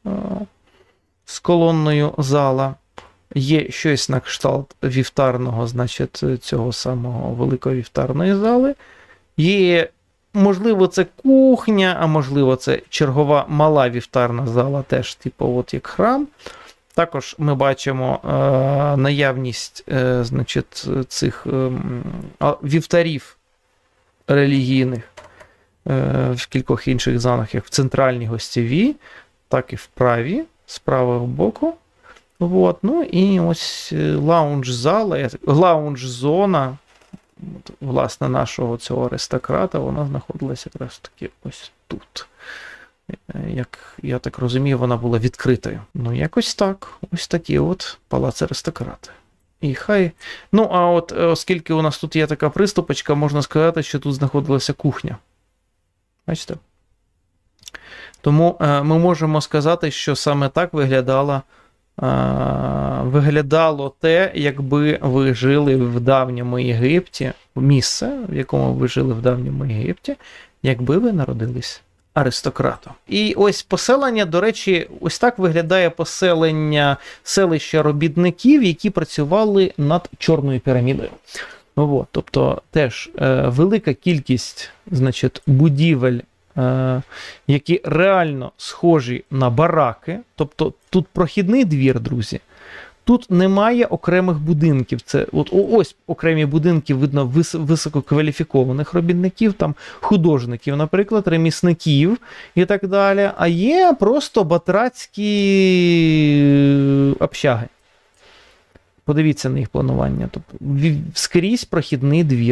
з колонною зала. Є щось на кшталт вівтарного, значить, цього самого великої вівтарної зали. Є, можливо, це кухня, а можливо, це чергова мала вівтарна зала, теж, типу, от як храм. Також ми бачимо е, наявність, е, значить, цих е, вівтарів релігійних е, в кількох інших залах, як в центральній гостєвій, так і в правій, з правого боку. От, ну і ось лаунж-зала, лаунж-зона, власне, нашого цього аристократа, вона знаходилася якраз таки ось тут. Як я так розумію, вона була відкритою. Ну, якось так. Ось такі от палац аристократи. І хай... Ну, а от оскільки у нас тут є така приступочка, можна сказати, що тут знаходилася кухня. Бачите? Тому е, ми можемо сказати, що саме так виглядала виглядало те, якби ви жили в давньому Єгипті, місце, в якому ви жили в давньому Єгипті, якби ви народились аристократом. І ось поселення, до речі, ось так виглядає поселення селища робітників, які працювали над Чорною пірамідою. От, тобто теж е, велика кількість, значить, будівель, які реально схожі на бараки, тобто тут прохідний двір, друзі, тут немає окремих будинків, це от ось окремі будинки, видно, вис висококваліфікованих робітників, там художників, наприклад, ремісників і так далі, а є просто батрацькі общаги. Подивіться на їх планування, тобто скрізь прохідний двір.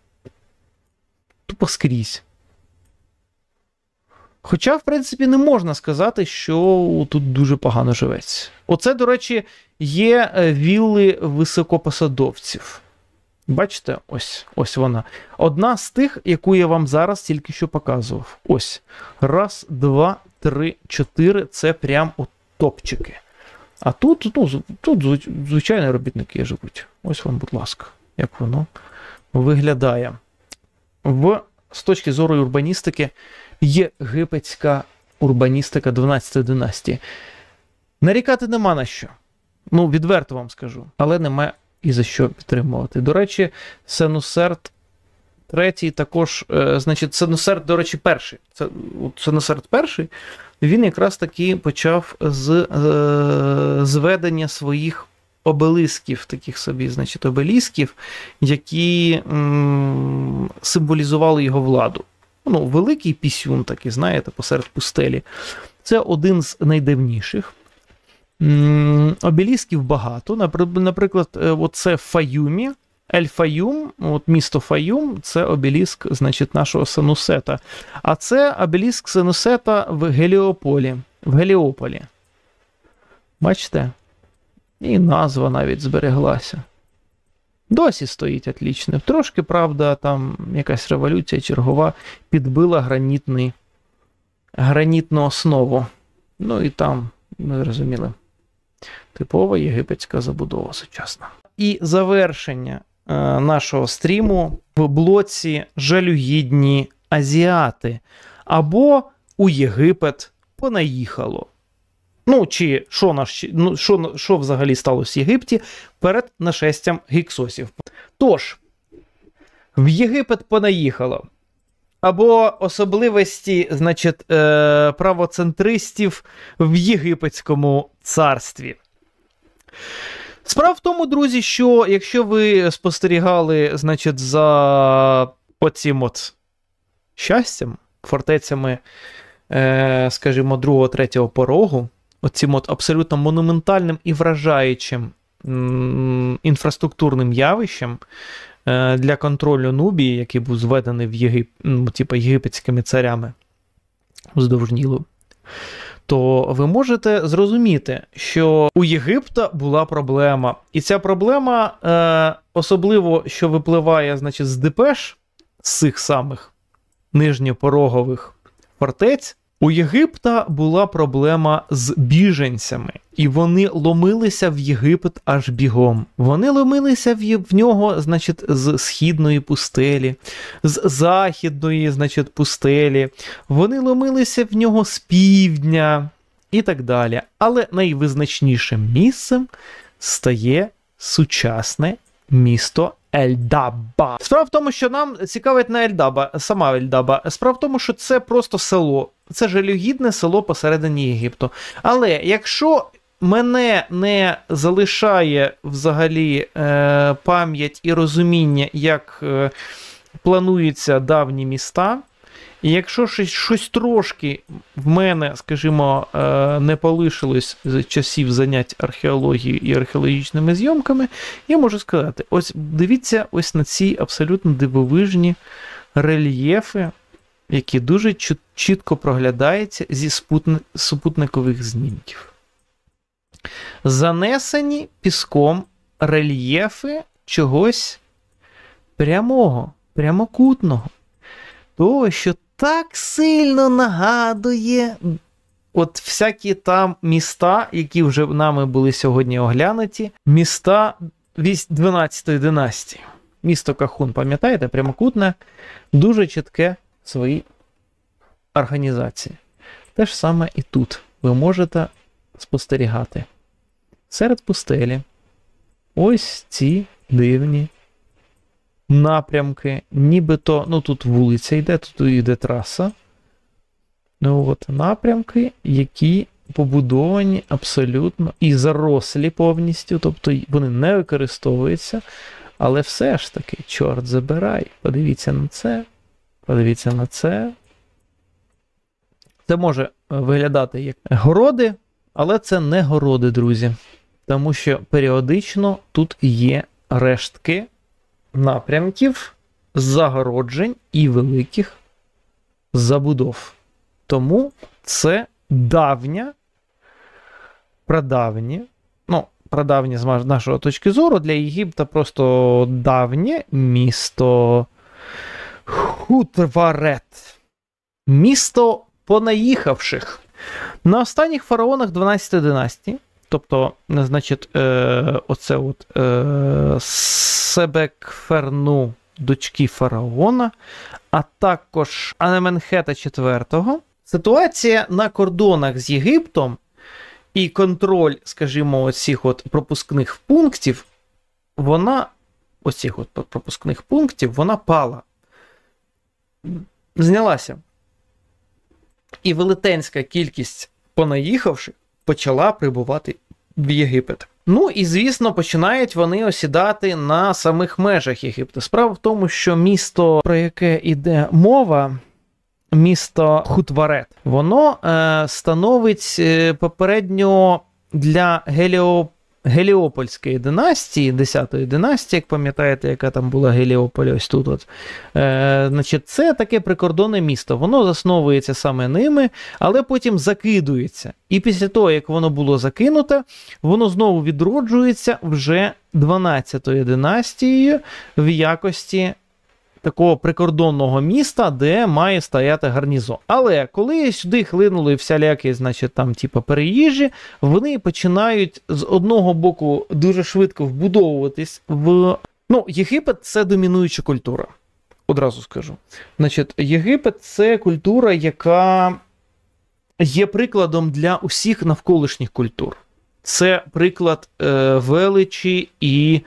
Тупо скрізь. Хоча, в принципі, не можна сказати, що тут дуже погано живеться. Оце, до речі, є вілли високопосадовців. Бачите? Ось, ось вона. Одна з тих, яку я вам зараз тільки що показував. Ось. Раз, два, три, чотири. Це прям от топчики. А тут, ну, тут звичайні робітники живуть. Ось вам, будь ласка, як воно виглядає. В, з точки зору урбаністики, єгипетська урбаністика дванадцятої династії. Нарікати нема на що. Ну, відверто вам скажу. Але нема і за що підтримувати. До речі, Сенусерт третій також, е, значить, Сенусерт, до речі, перший. Це, Сенусерт перший, він якраз таки почав з е, зведення своїх обелисків, таких собі, значить, обелісків, які м, символізували його владу. Ну, великий пісюн такий, знаєте, посеред пустелі. Це один з найдавніших. Обелісків багато. Наприклад, оце в Фаюмі. Ель-Фаюм, от місто Фаюм, це обеліск, значить, нашого Сенусета. А це обеліск Сенусета в Геліополі. В Геліополі. Бачите? І назва навіть збереглася. Досі стоїть отлично. Трошки, правда, там якась революція чергова підбила гранітний, гранітну основу. Ну і там, ми зрозуміли, типова єгипетська забудова сучасна. І завершення е, нашого стріму в блоці «Жалюгідні азіати» або у Єгипет понаїхало. Ну, чи що, наш, ну, що, що взагалі сталося в Єгипті перед нашестям гіксосів. Тож, в Єгипет понаїхало. Або особливості, значить, е, правоцентристів в Єгипетському царстві. Справа в тому, друзі, що якщо ви спостерігали, значить, за оцім от щастям, фортецями, е, скажімо, другого-третього порогу, оцім от абсолютно монументальним і вражаючим м, інфраструктурним явищем е, для контролю Нубії, який був зведений в Єгип... ну, типу, єгипетськими царями вздовж Нілу, то ви можете зрозуміти, що у Єгипта була проблема. І ця проблема, е, особливо, що випливає, значить, з депеш, з цих самих нижньопорогових фортець, у Єгипта була проблема з біженцями. І вони ломилися в Єгипет аж бігом. Вони ломилися в, в нього, значить, з східної пустелі, з західної, значить, пустелі. Вони ломилися в нього з півдня і так далі. Але найвизначнішим місцем стає сучасне місто Ельдаба. Справа в тому, що нам цікавить не Ельдаба, сама Ельдаба. Справа в тому, що це просто село. Це жалюгідне село посередині Єгипту. Але якщо мене не залишає взагалі е, пам'ять і розуміння, як е, плануються давні міста, і якщо щось, щось трошки в мене, скажімо, е, не полишилось з часів занять археологією і археологічними зйомками, я можу сказати, ось дивіться ось на ці абсолютно дивовижні рельєфи, які дуже чітко проглядаються зі спутни... супутникових знімків. Занесені піском рельєфи чогось прямого, прямокутного. Того, що так сильно нагадує от всякі там міста, які вже нами були сьогодні оглянуті, міста дванадцятої династії. Місто Кахун, пам'ятаєте, прямокутне, дуже чітке в своїй організації. Те ж саме і тут ви можете спостерігати. Серед пустелі ось ці дивні напрямки, нібито, ну тут вулиця йде, тут йде траса. Ну от напрямки, які побудовані абсолютно і зарослі повністю, тобто вони не використовуються, але все ж таки, чорт забирай, подивіться на це, подивіться на це. Це може виглядати як городи, але це не городи, друзі. Тому що періодично тут є рештки напрямків, загороджень і великих забудов. Тому це давня, прадавнє, ну, прадавнє з нашої точки зору, для Єгипта просто давнє місто Хутварет. Місто понаїхавших. На останніх фараонах дванадцятої династії, тобто, значить, е, оце от е, Себекферну, дочки фараона, а також Анеменхета четвертого, ситуація на кордонах з Єгиптом і контроль, скажімо, оцих от пропускних пунктів, вона, оцих от пропускних пунктів, вона пала. Знялася. І велетенська кількість понаїхавших почала прибувати в Єгипет. Ну і, звісно, починають вони осідати на самих межах Єгипту. Справа в тому, що місто, про яке йде мова, місто Хутварет, воно е, становить е, попередньо для Геліо... Геліопольської династії, десятої династії, як пам'ятаєте, яка там була Геліополь, ось тут от. Е, значить, це таке прикордонне місто. Воно засновується саме ними, але потім закидується. І після того, як воно було закинуте, воно знову відроджується вже дванадцятою династією в якості такого прикордонного міста, де має стояти гарнізон. Але коли сюди хлинули всілякі, значить, там, типу, переїжджі, вони починають з одного боку дуже швидко вбудовуватись в... Ну, Єгипет – це домінуюча культура. Одразу скажу. Значить, Єгипет – це культура, яка є прикладом для усіх навколишніх культур. Це приклад е, величі і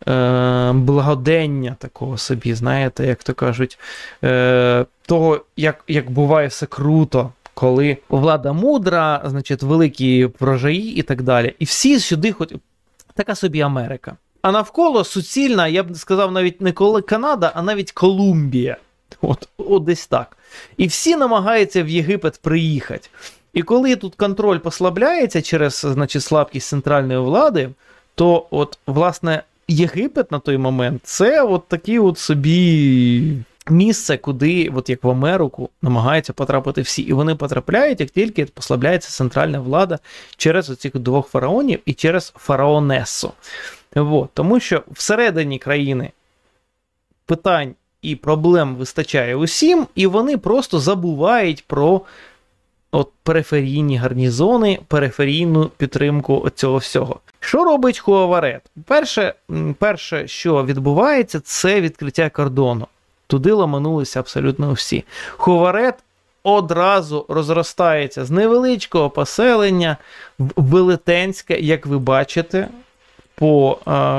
е, благодення такого собі, знаєте, як то кажуть, е, того, як, як буває все круто, коли влада мудра, значить, великі врожаї і так далі. І всі сюди хоч... Така собі Америка. А навколо суцільна, я б сказав, навіть не Канада, а навіть Колумбія. От, от десь так. І всі намагаються в Єгипет приїхати. І коли тут контроль послабляється через, значить, слабкість центральної влади, то от, власне, Єгипет на той момент – це от такі от собі місце, куди, от як в Америку, намагаються потрапити всі. І вони потрапляють, як тільки послабляється центральна влада через оцих двох фараонів і через фараонесу. От, тому що всередині країни питань і проблем вистачає усім, і вони просто забувають про от периферійні гарнізони, периферійну підтримку цього всього. Що робить Хуаварет? Перше, перше, що відбувається, це відкриття кордону. Туди ламанулися абсолютно всі. Хуаварет одразу розростається з невеличкого поселення в велетенське, як ви бачите, по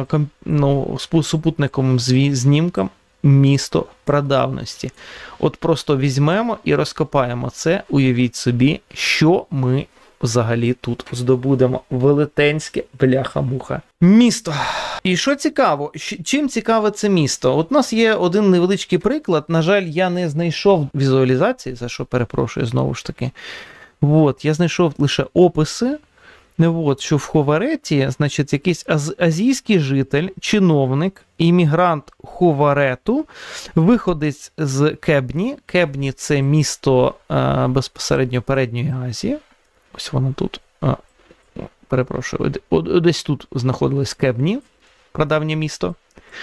ну, супутниковим знімкам, місто прадавності. От просто візьмемо і розкопаємо це, уявіть собі, що ми взагалі тут здобудемо. Велетенське бляха-муха. Місто. І що цікаво, чим цікаве це місто? От у нас є один невеличкий приклад, на жаль, я не знайшов візуалізації, за що перепрошую знову ж таки. От, я знайшов лише описи. От, що в Ховареті, значить, якийсь аз- азійський житель, чиновник, іммігрант Ховарету, виходить з Кебні. Кебні – це місто е, безпосередньо Передньої Азії. Ось воно тут. А, перепрошую, десь тут знаходилось Кебні, прадавнє місто,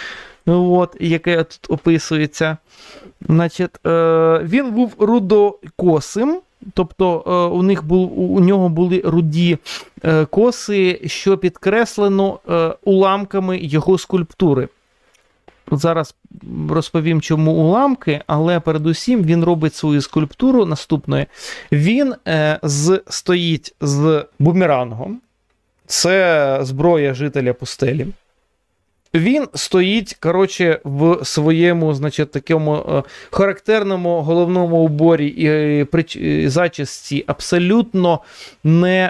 от, яке тут описується. Значить, е, він був рудокосим. Тобто е, у них був, у нього були руді е, коси, що підкреслено е, уламками його скульптури. Зараз розповім, чому уламки, але передусім він робить свою скульптуру наступною. Він е, з, стоїть з бумерангом, це зброя жителя пустелі. Він стоїть, коротше, в своєму, значить, такому е, характерному головному уборі і, і зачісці абсолютно не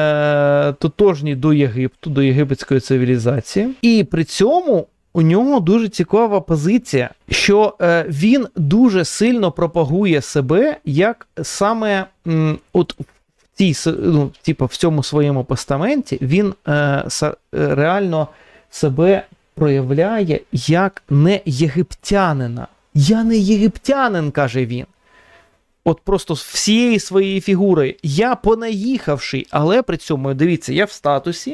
е, тотожній до Єгипту, до єгипетської цивілізації. І при цьому у нього дуже цікава позиція, що е, він дуже сильно пропагує себе, як саме м, от в, цій, ну, типу, в цьому своєму постаменті він е, са, реально себе проявляє як не єгиптянина. Я не єгиптянин, каже він. От просто всією своєю фігурою. Я понаїхавший, але при цьому, дивіться, я в статусі,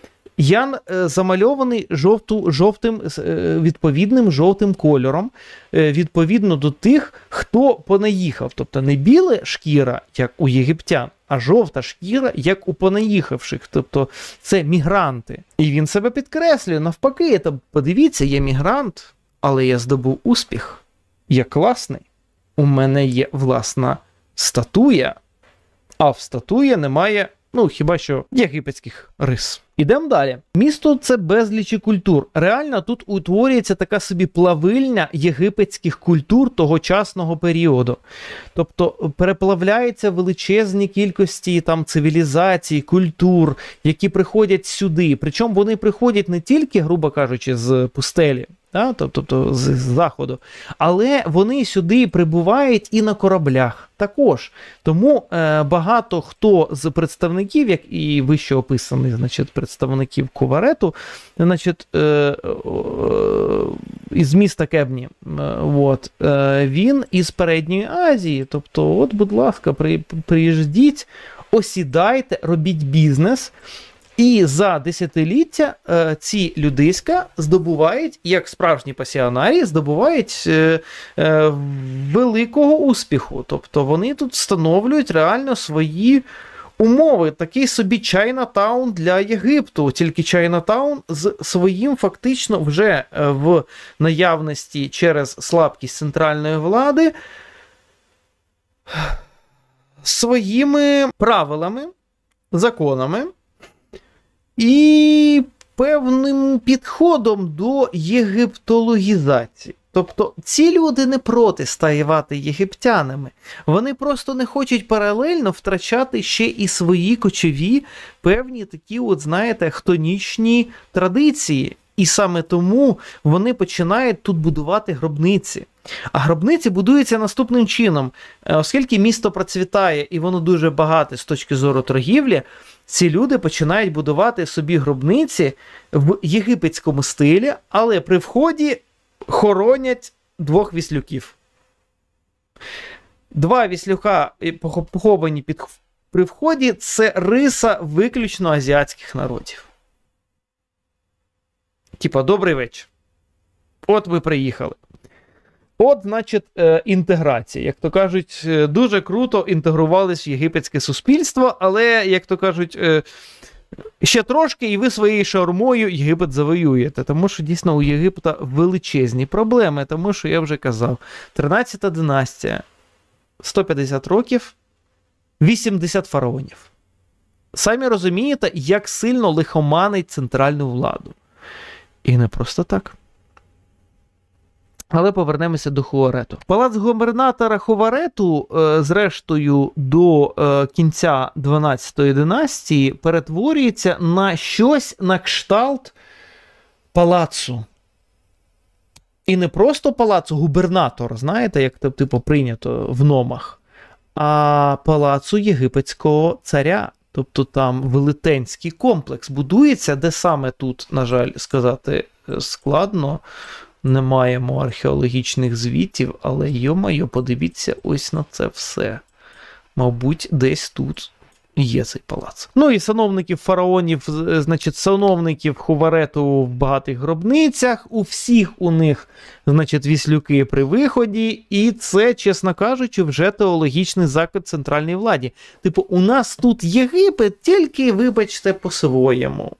я е, замальований жовту, жовтим, е, відповідним жовтим кольором, е, відповідно до тих, хто понаїхав. Тобто не біла шкіра, як у єгиптян, а жовта шкіра, як у понаїхавших. Тобто це мігранти. І він себе підкреслює. Навпаки, та подивіться, я мігрант, але я здобув успіх. Я класний. У мене є власна статуя, а в статуї немає, ну, хіба що єгипетських рис. Ідемо далі. Місто – це безлічі культур. Реально тут утворюється така собі плавильня єгипетських культур тогочасного періоду. Тобто переплавляються величезні кількості там цивілізацій, культур, які приходять сюди. Причому вони приходять не тільки, грубо кажучи, з пустелі, да? тобто з заходу, але вони сюди прибувають і на кораблях також. Тому е, багато хто з представників, як і вище описаний, значить, представників Ховарету, значить, е, е, із міста Кебні, е, от, е, він із Передньої Азії. Тобто, от, будь ласка, при, приїжджіть, осідайте, робіть бізнес. І за десятиліття е, ці людиська здобувають, як справжні пасіонарії, здобувають е, е, великого успіху. Тобто вони тут встановлюють реально свої умови. Такий собі Чайнатаун для Єгипту. Тільки Чайнатаун з своїм фактично вже в наявності через слабкість центральної влади своїми правилами, законами і певним підходом до єгиптологізації. Тобто ці люди не проти ставати єгиптянами, вони просто не хочуть паралельно втрачати ще і свої кочові певні такі, от знаєте, хтонічні традиції. І саме тому вони починають тут будувати гробниці. А гробниці будуються наступним чином. Оскільки місто процвітає і воно дуже багате з точки зору торгівлі, ці люди починають будувати собі гробниці в єгипетському стилі, але при вході хоронять двох віслюків. Два віслюка поховані під, при вході – це риса виключно азіатських народів. Типа, добрий вечір. От ви приїхали. От, значить, інтеграція. Як то кажуть, дуже круто інтегрувались в єгипетське суспільство, але, як то кажуть, ще трошки і ви своєю шаурмою Єгипет завоюєте. Тому що, дійсно, у Єгипта величезні проблеми. Тому що, я вже казав, тринадцята династія, сто п'ятдесят років, вісімдесят фараонів. Самі розумієте, як сильно лихоманить центральну владу. І не просто так. Але повернемося до Хуарету. Палац губернатора Хуарету, е, зрештою, до е, кінця дванадцятої династії перетворюється на щось на кшталт палацу. І не просто палацу губернатора, знаєте, як типу прийнято в номах, а палацу єгипетського царя. Тобто там велетенський комплекс будується, де саме тут, на жаль, сказати складно, не маємо археологічних звітів, але, йо-моє, подивіться ось на це все. Мабуть, десь тут є цей палац. Ну і сановників фараонів, значить, сановників Хуарету в багатих гробницях, у всіх у них, значить, віслюки при виході, і це, чесно кажучи, вже теологічний заклик центральній владі. Типу, у нас тут Єгипет, тільки, вибачте, по-своєму.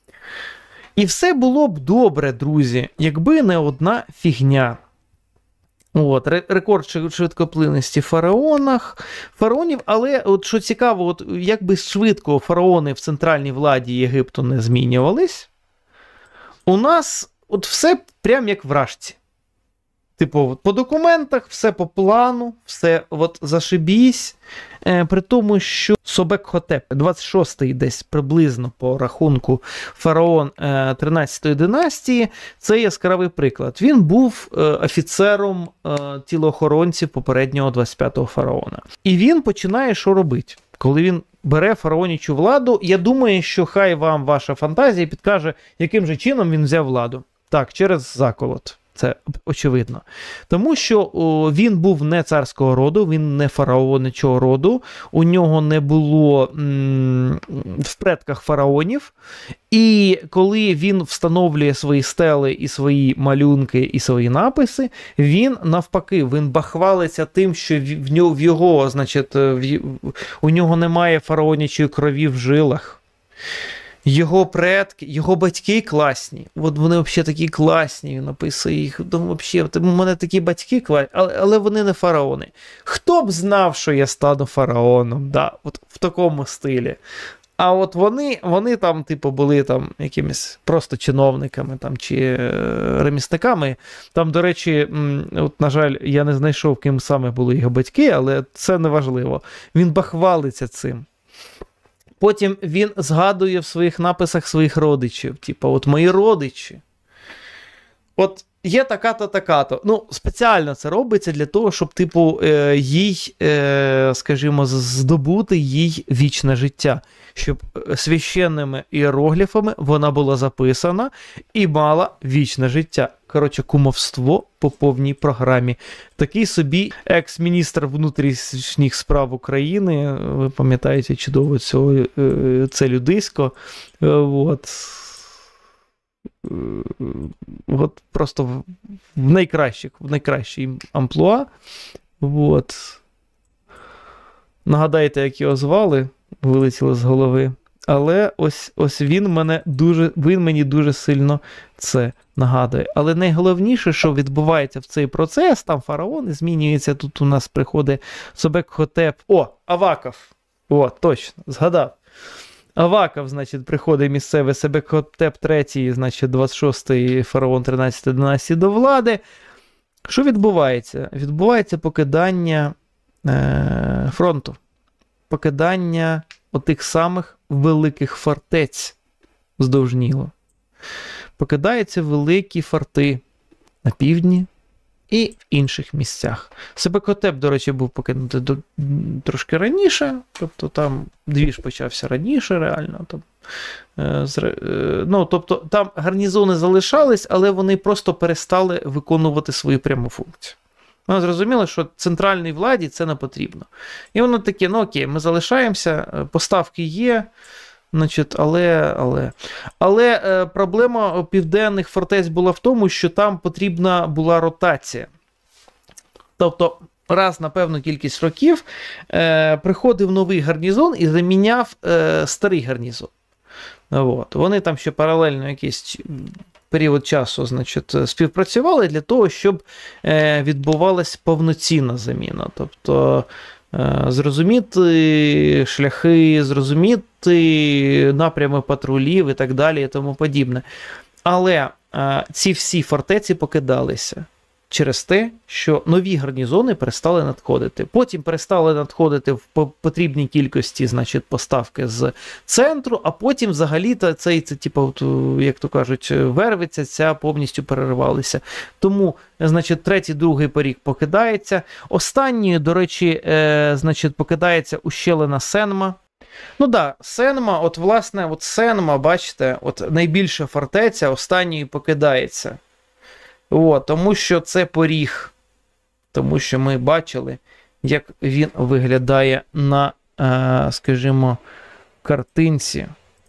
І все було б добре, друзі, якби не одна фігня. От, рекорд швидкоплинності фараонах, фараонів, але от що цікаво, от як би швидко фараони в центральній владі Єгипту не змінювались, у нас от все прям як в Рашці. Типу, по документах, все по плану, все от зашибісь, е, при тому, що Собек-Хотеп, двадцять шостий десь приблизно по рахунку фараон е, тринадцятої династії, це яскравий приклад. Він був е, офіцером е, тілоохоронців попереднього двадцять п'ятого фараона. І він починає що робити? Коли він бере фараонічу владу, я думаю, що хай вам ваша фантазія підкаже, яким же чином він взяв владу. Так, через заколот. Це очевидно. Тому що о, він був не царського роду, він не фараоничого роду, у нього не було м, в предках фараонів. І коли він встановлює свої стели і свої малюнки і свої написи, він навпаки, він бахвалиться тим, що в, нього, в його, значить, в, у нього немає фараонячої крові в жилах. Його предки, його батьки класні. От вони взагалі такі класні, він описує їх. Взагалі, у мене такі батьки класні, але, але вони не фараони. Хто б знав, що я стану фараоном, да, от в такому стилі. А от вони, вони там, типу, були там якимись просто чиновниками там, чи ремісниками. Там, до речі, от, на жаль, я не знайшов, ким саме були його батьки, але це не важливо. Він бахвалиться цим. Потім він згадує в своїх написах своїх родичів. Типу, от мої родичі. От є така-то, така-то. Ну, спеціально це робиться для того, щоб, типу, їй, скажімо, здобути їй вічне життя. Щоб священними іерогліфами вона була записана і мала вічне життя. Коротше, кумовство по повній програмі. Такий собі екс-міністр внутрішніх справ України, ви пам'ятаєте чудово цього, це людисько. От. От просто в найкращих, в найкращій амплуа. От. Нагадайте, як його звали, вилетіло з голови. Але ось, ось він, мене дуже, він мені дуже сильно це нагадує. Але найголовніше, що відбувається в цей процес, там фараони змінюються, тут у нас приходить Собек-Хотеп. О, Аваков. О, точно, згадав. Аваков, значить, приходить місцевий Себек-Хотеп третій, значить, двадцять шостий фараон тринадцятої династії до влади. Що відбувається? Відбувається покидання е- фронту. Покидання отих самих великих фортець вздовж Нілу. Покидаються великі форти на півдні і в інших місцях. Себек-Хотеп, до речі, був покинутий до, трошки раніше, тобто там двіж почався раніше, реально. Там, е, з, е, ну, тобто там гарнізони залишались, але вони просто перестали виконувати свою пряму функцію. Ми зрозуміли, що центральній владі це не потрібно. І воно таке, ну окей, ми залишаємося, поставки є, значить, але, але, але е, проблема південних фортець була в тому, що там потрібна була ротація. Тобто, раз на певну кількість років е, приходив новий гарнізон і заміняв е, старий гарнізон. От. Вони там ще паралельно якийсь період часу, значить, співпрацювали для того, щоб е, відбувалась повноцінна заміна. Тобто, е, зрозуміти шляхи, зрозуміти напрями патрулів і так далі і тому подібне. Але е, ці всі фортеці покидалися через те, що нові гарнізони перестали надходити. Потім перестали надходити в потрібній кількості, значить, поставки з центру, а потім взагалі цей, це, типу, як то кажуть, вервиця ця повністю переривалися. Тому, значить, третій, другий поріг покидається. Останньою, до речі, е, значить, покидається ущелина Сенма. Ну да, Сенма, от власне, от Сенма, бачите, от найбільша фортеця останньою покидається. О, тому що це поріг. Тому що ми бачили, як він виглядає на, е, скажімо, картинці.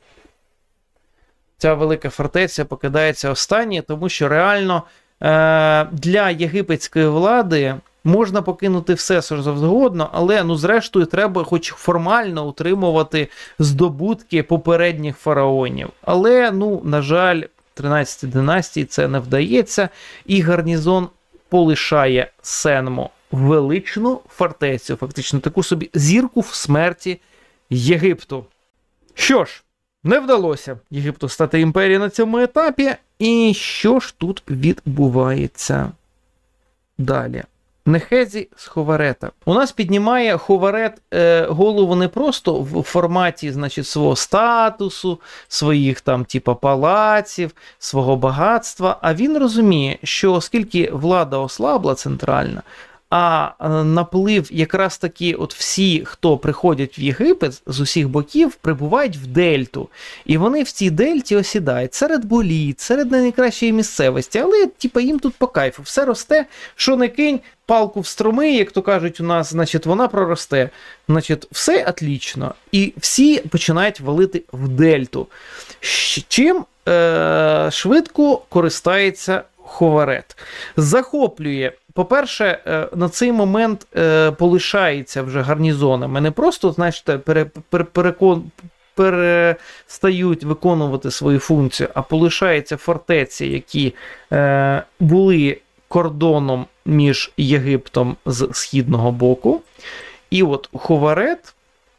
Ця велика фортеця покидається останньою, тому що реально е, для єгипетської влади можна покинути все, що завгодно, але, ну, зрештою, треба хоч формально утримувати здобутки попередніх фараонів. Але, ну, на жаль, тринадцятій династії це не вдається, і гарнізон полишає Сенму, величну фортецю, фактично таку собі зірку в смерті Єгипту. Що ж, не вдалося Єгипту стати імперією на цьому етапі, і що ж тут відбувається далі? Нехезі з Ховерета. У нас піднімає Ховерет е, голову не просто в форматі, значить, свого статусу, своїх там, типа, палаців, свого багатства, а він розуміє, що оскільки влада ослабла центральна, а наплив якраз таки от всі, хто приходять в Єгипет з усіх боків, прибувають в дельту. І вони в цій дельті осідають серед боліт, серед найкращої місцевості, але типу, їм тут по кайфу. Все росте, що не кинь, палку в струми, як то кажуть у нас, значить, вона проросте. Значить, все отлично. І всі починають валити в дельту. Чим е- швидко користається Ховерет. Захоплює, по-перше, на цей момент е, полишається вже гарнізонами. Не просто, знаєте, пере, пере, перекон, перестають виконувати свою функцію, а полишаються фортеці, які е, були кордоном між Єгиптом з східного боку. І от Ховерет,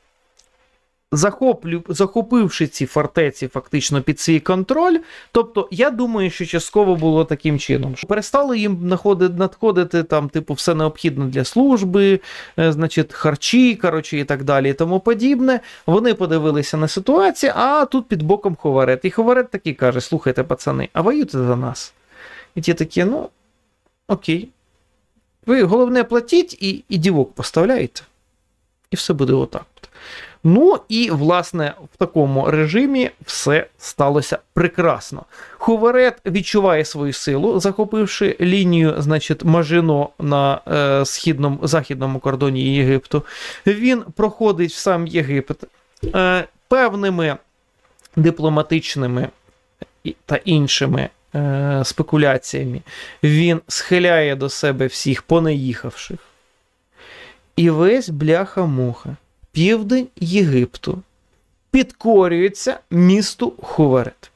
захоплю, захопивши ці фортеці фактично під свій контроль, тобто я думаю, що частково було таким чином, що перестали їм надходити, надходити там, типу, все необхідне для служби, е, значить, харчі, коротше, і так далі, і тому подібне. Вони подивилися на ситуацію, а тут під боком Ховерет. І Ховерет такий каже: слухайте, пацани, а воюйте за нас. І ті такі, ну, окей. Ви, головне, платіть і, і дівок поставляєте. І все буде отак. Ну і, власне, в такому режимі все сталося прекрасно. Ховерет відчуває свою силу, захопивши лінію, значить, Мажино на е, східному, західному кордоні Єгипту. Він проходить в сам Єгипет е, певними дипломатичними та іншими е, спекуляціями. Він схиляє до себе всіх понаїхавших. І весь бляха-муха південь Єгипту підкорюється місту Хуверет.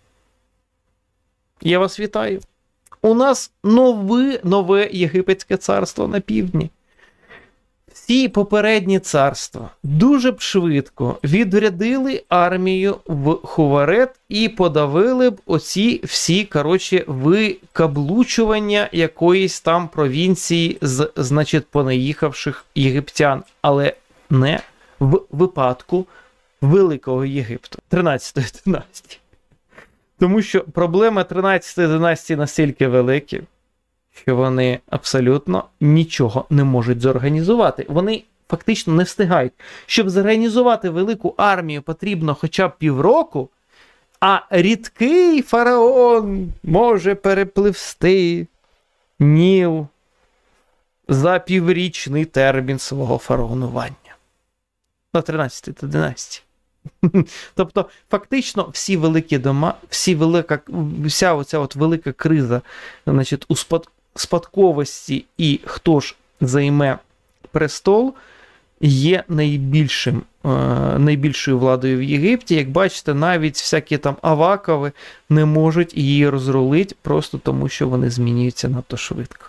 Я вас вітаю. У нас нове, нове єгипетське царство на півдні. Всі попередні царства дуже б швидко відрядили армію в Хуверет і подавили б оці всі, коротше, викаблучування якоїсь там провінції з, значить, понаїхавших єгиптян. Але не в випадку Великого Єгипту, тринадцятої династії. Тому що проблема тринадцятої династії настільки великі, що вони абсолютно нічого не можуть зорганізувати. Вони фактично не встигають. Щоб зорганізувати велику армію, потрібно хоча б півроку, а рідкий фараон може перепливсти Ніл за піврічний термін свого фараонування. На тринадцятій династії. Тобто, фактично, всі великі дома, всі велика, вся оця от велика криза, значить, у спад, спадковості і хто ж займе престол, є найбільшим, е, найбільшою владою в Єгипті. Як бачите, навіть всякі там Авакови не можуть її розрулити, просто тому, що вони змінюються надто швидко.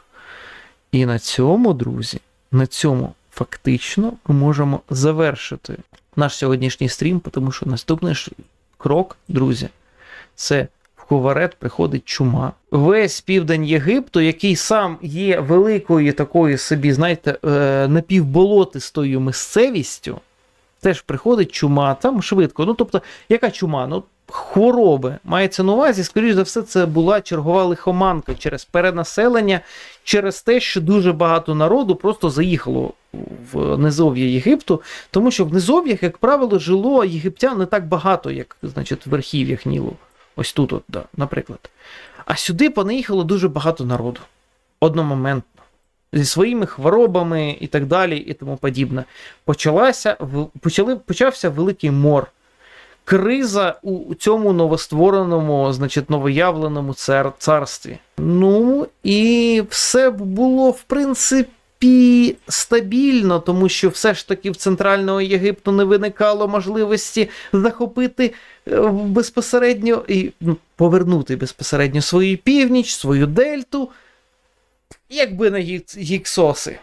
І на цьому, друзі, на цьому фактично ми можемо завершити наш сьогоднішній стрім, тому що наступний крок, друзі, це в Хуверет приходить чума. Весь південь Єгипту, який сам є великою такою собі, знаєте, напівболотистою місцевістю, теж приходить чума, там швидко. Ну, тобто, яка чума? Ну, хвороби. Мається на увазі, скоріш за все, це була чергова лихоманка через перенаселення, через те, що дуже багато народу просто заїхало в низов'я Єгипту, тому що в низов'ях, як правило, жило єгиптян не так багато, як, значить, в верхів'ях Нілу. Ось тут, от, да, наприклад. А сюди понаїхало дуже багато народу. Одномоментно. Зі своїми хворобами і так далі, і тому подібне. Почалася, почали, почався великий мор. Криза у цьому новоствореному, значить, новоявленому цар, царстві. Ну, і все було, в принципі, стабільно, тому що все ж таки в Центрального Єгипту не виникало можливості захопити безпосередньо і повернути безпосередньо свою північ, свою дельту, якби не Гіксоси.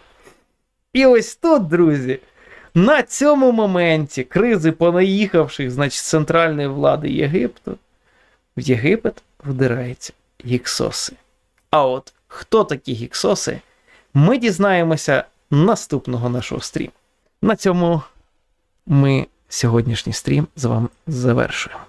І ось тут, друзі, на цьому моменті кризи понаїхавших, значить, центральної влади Єгипту, в Єгипет вдираються Гіксоси. А от хто такі Гіксоси, ми дізнаємося наступного нашого стріму. На цьому ми сьогоднішній стрім з вами завершуємо.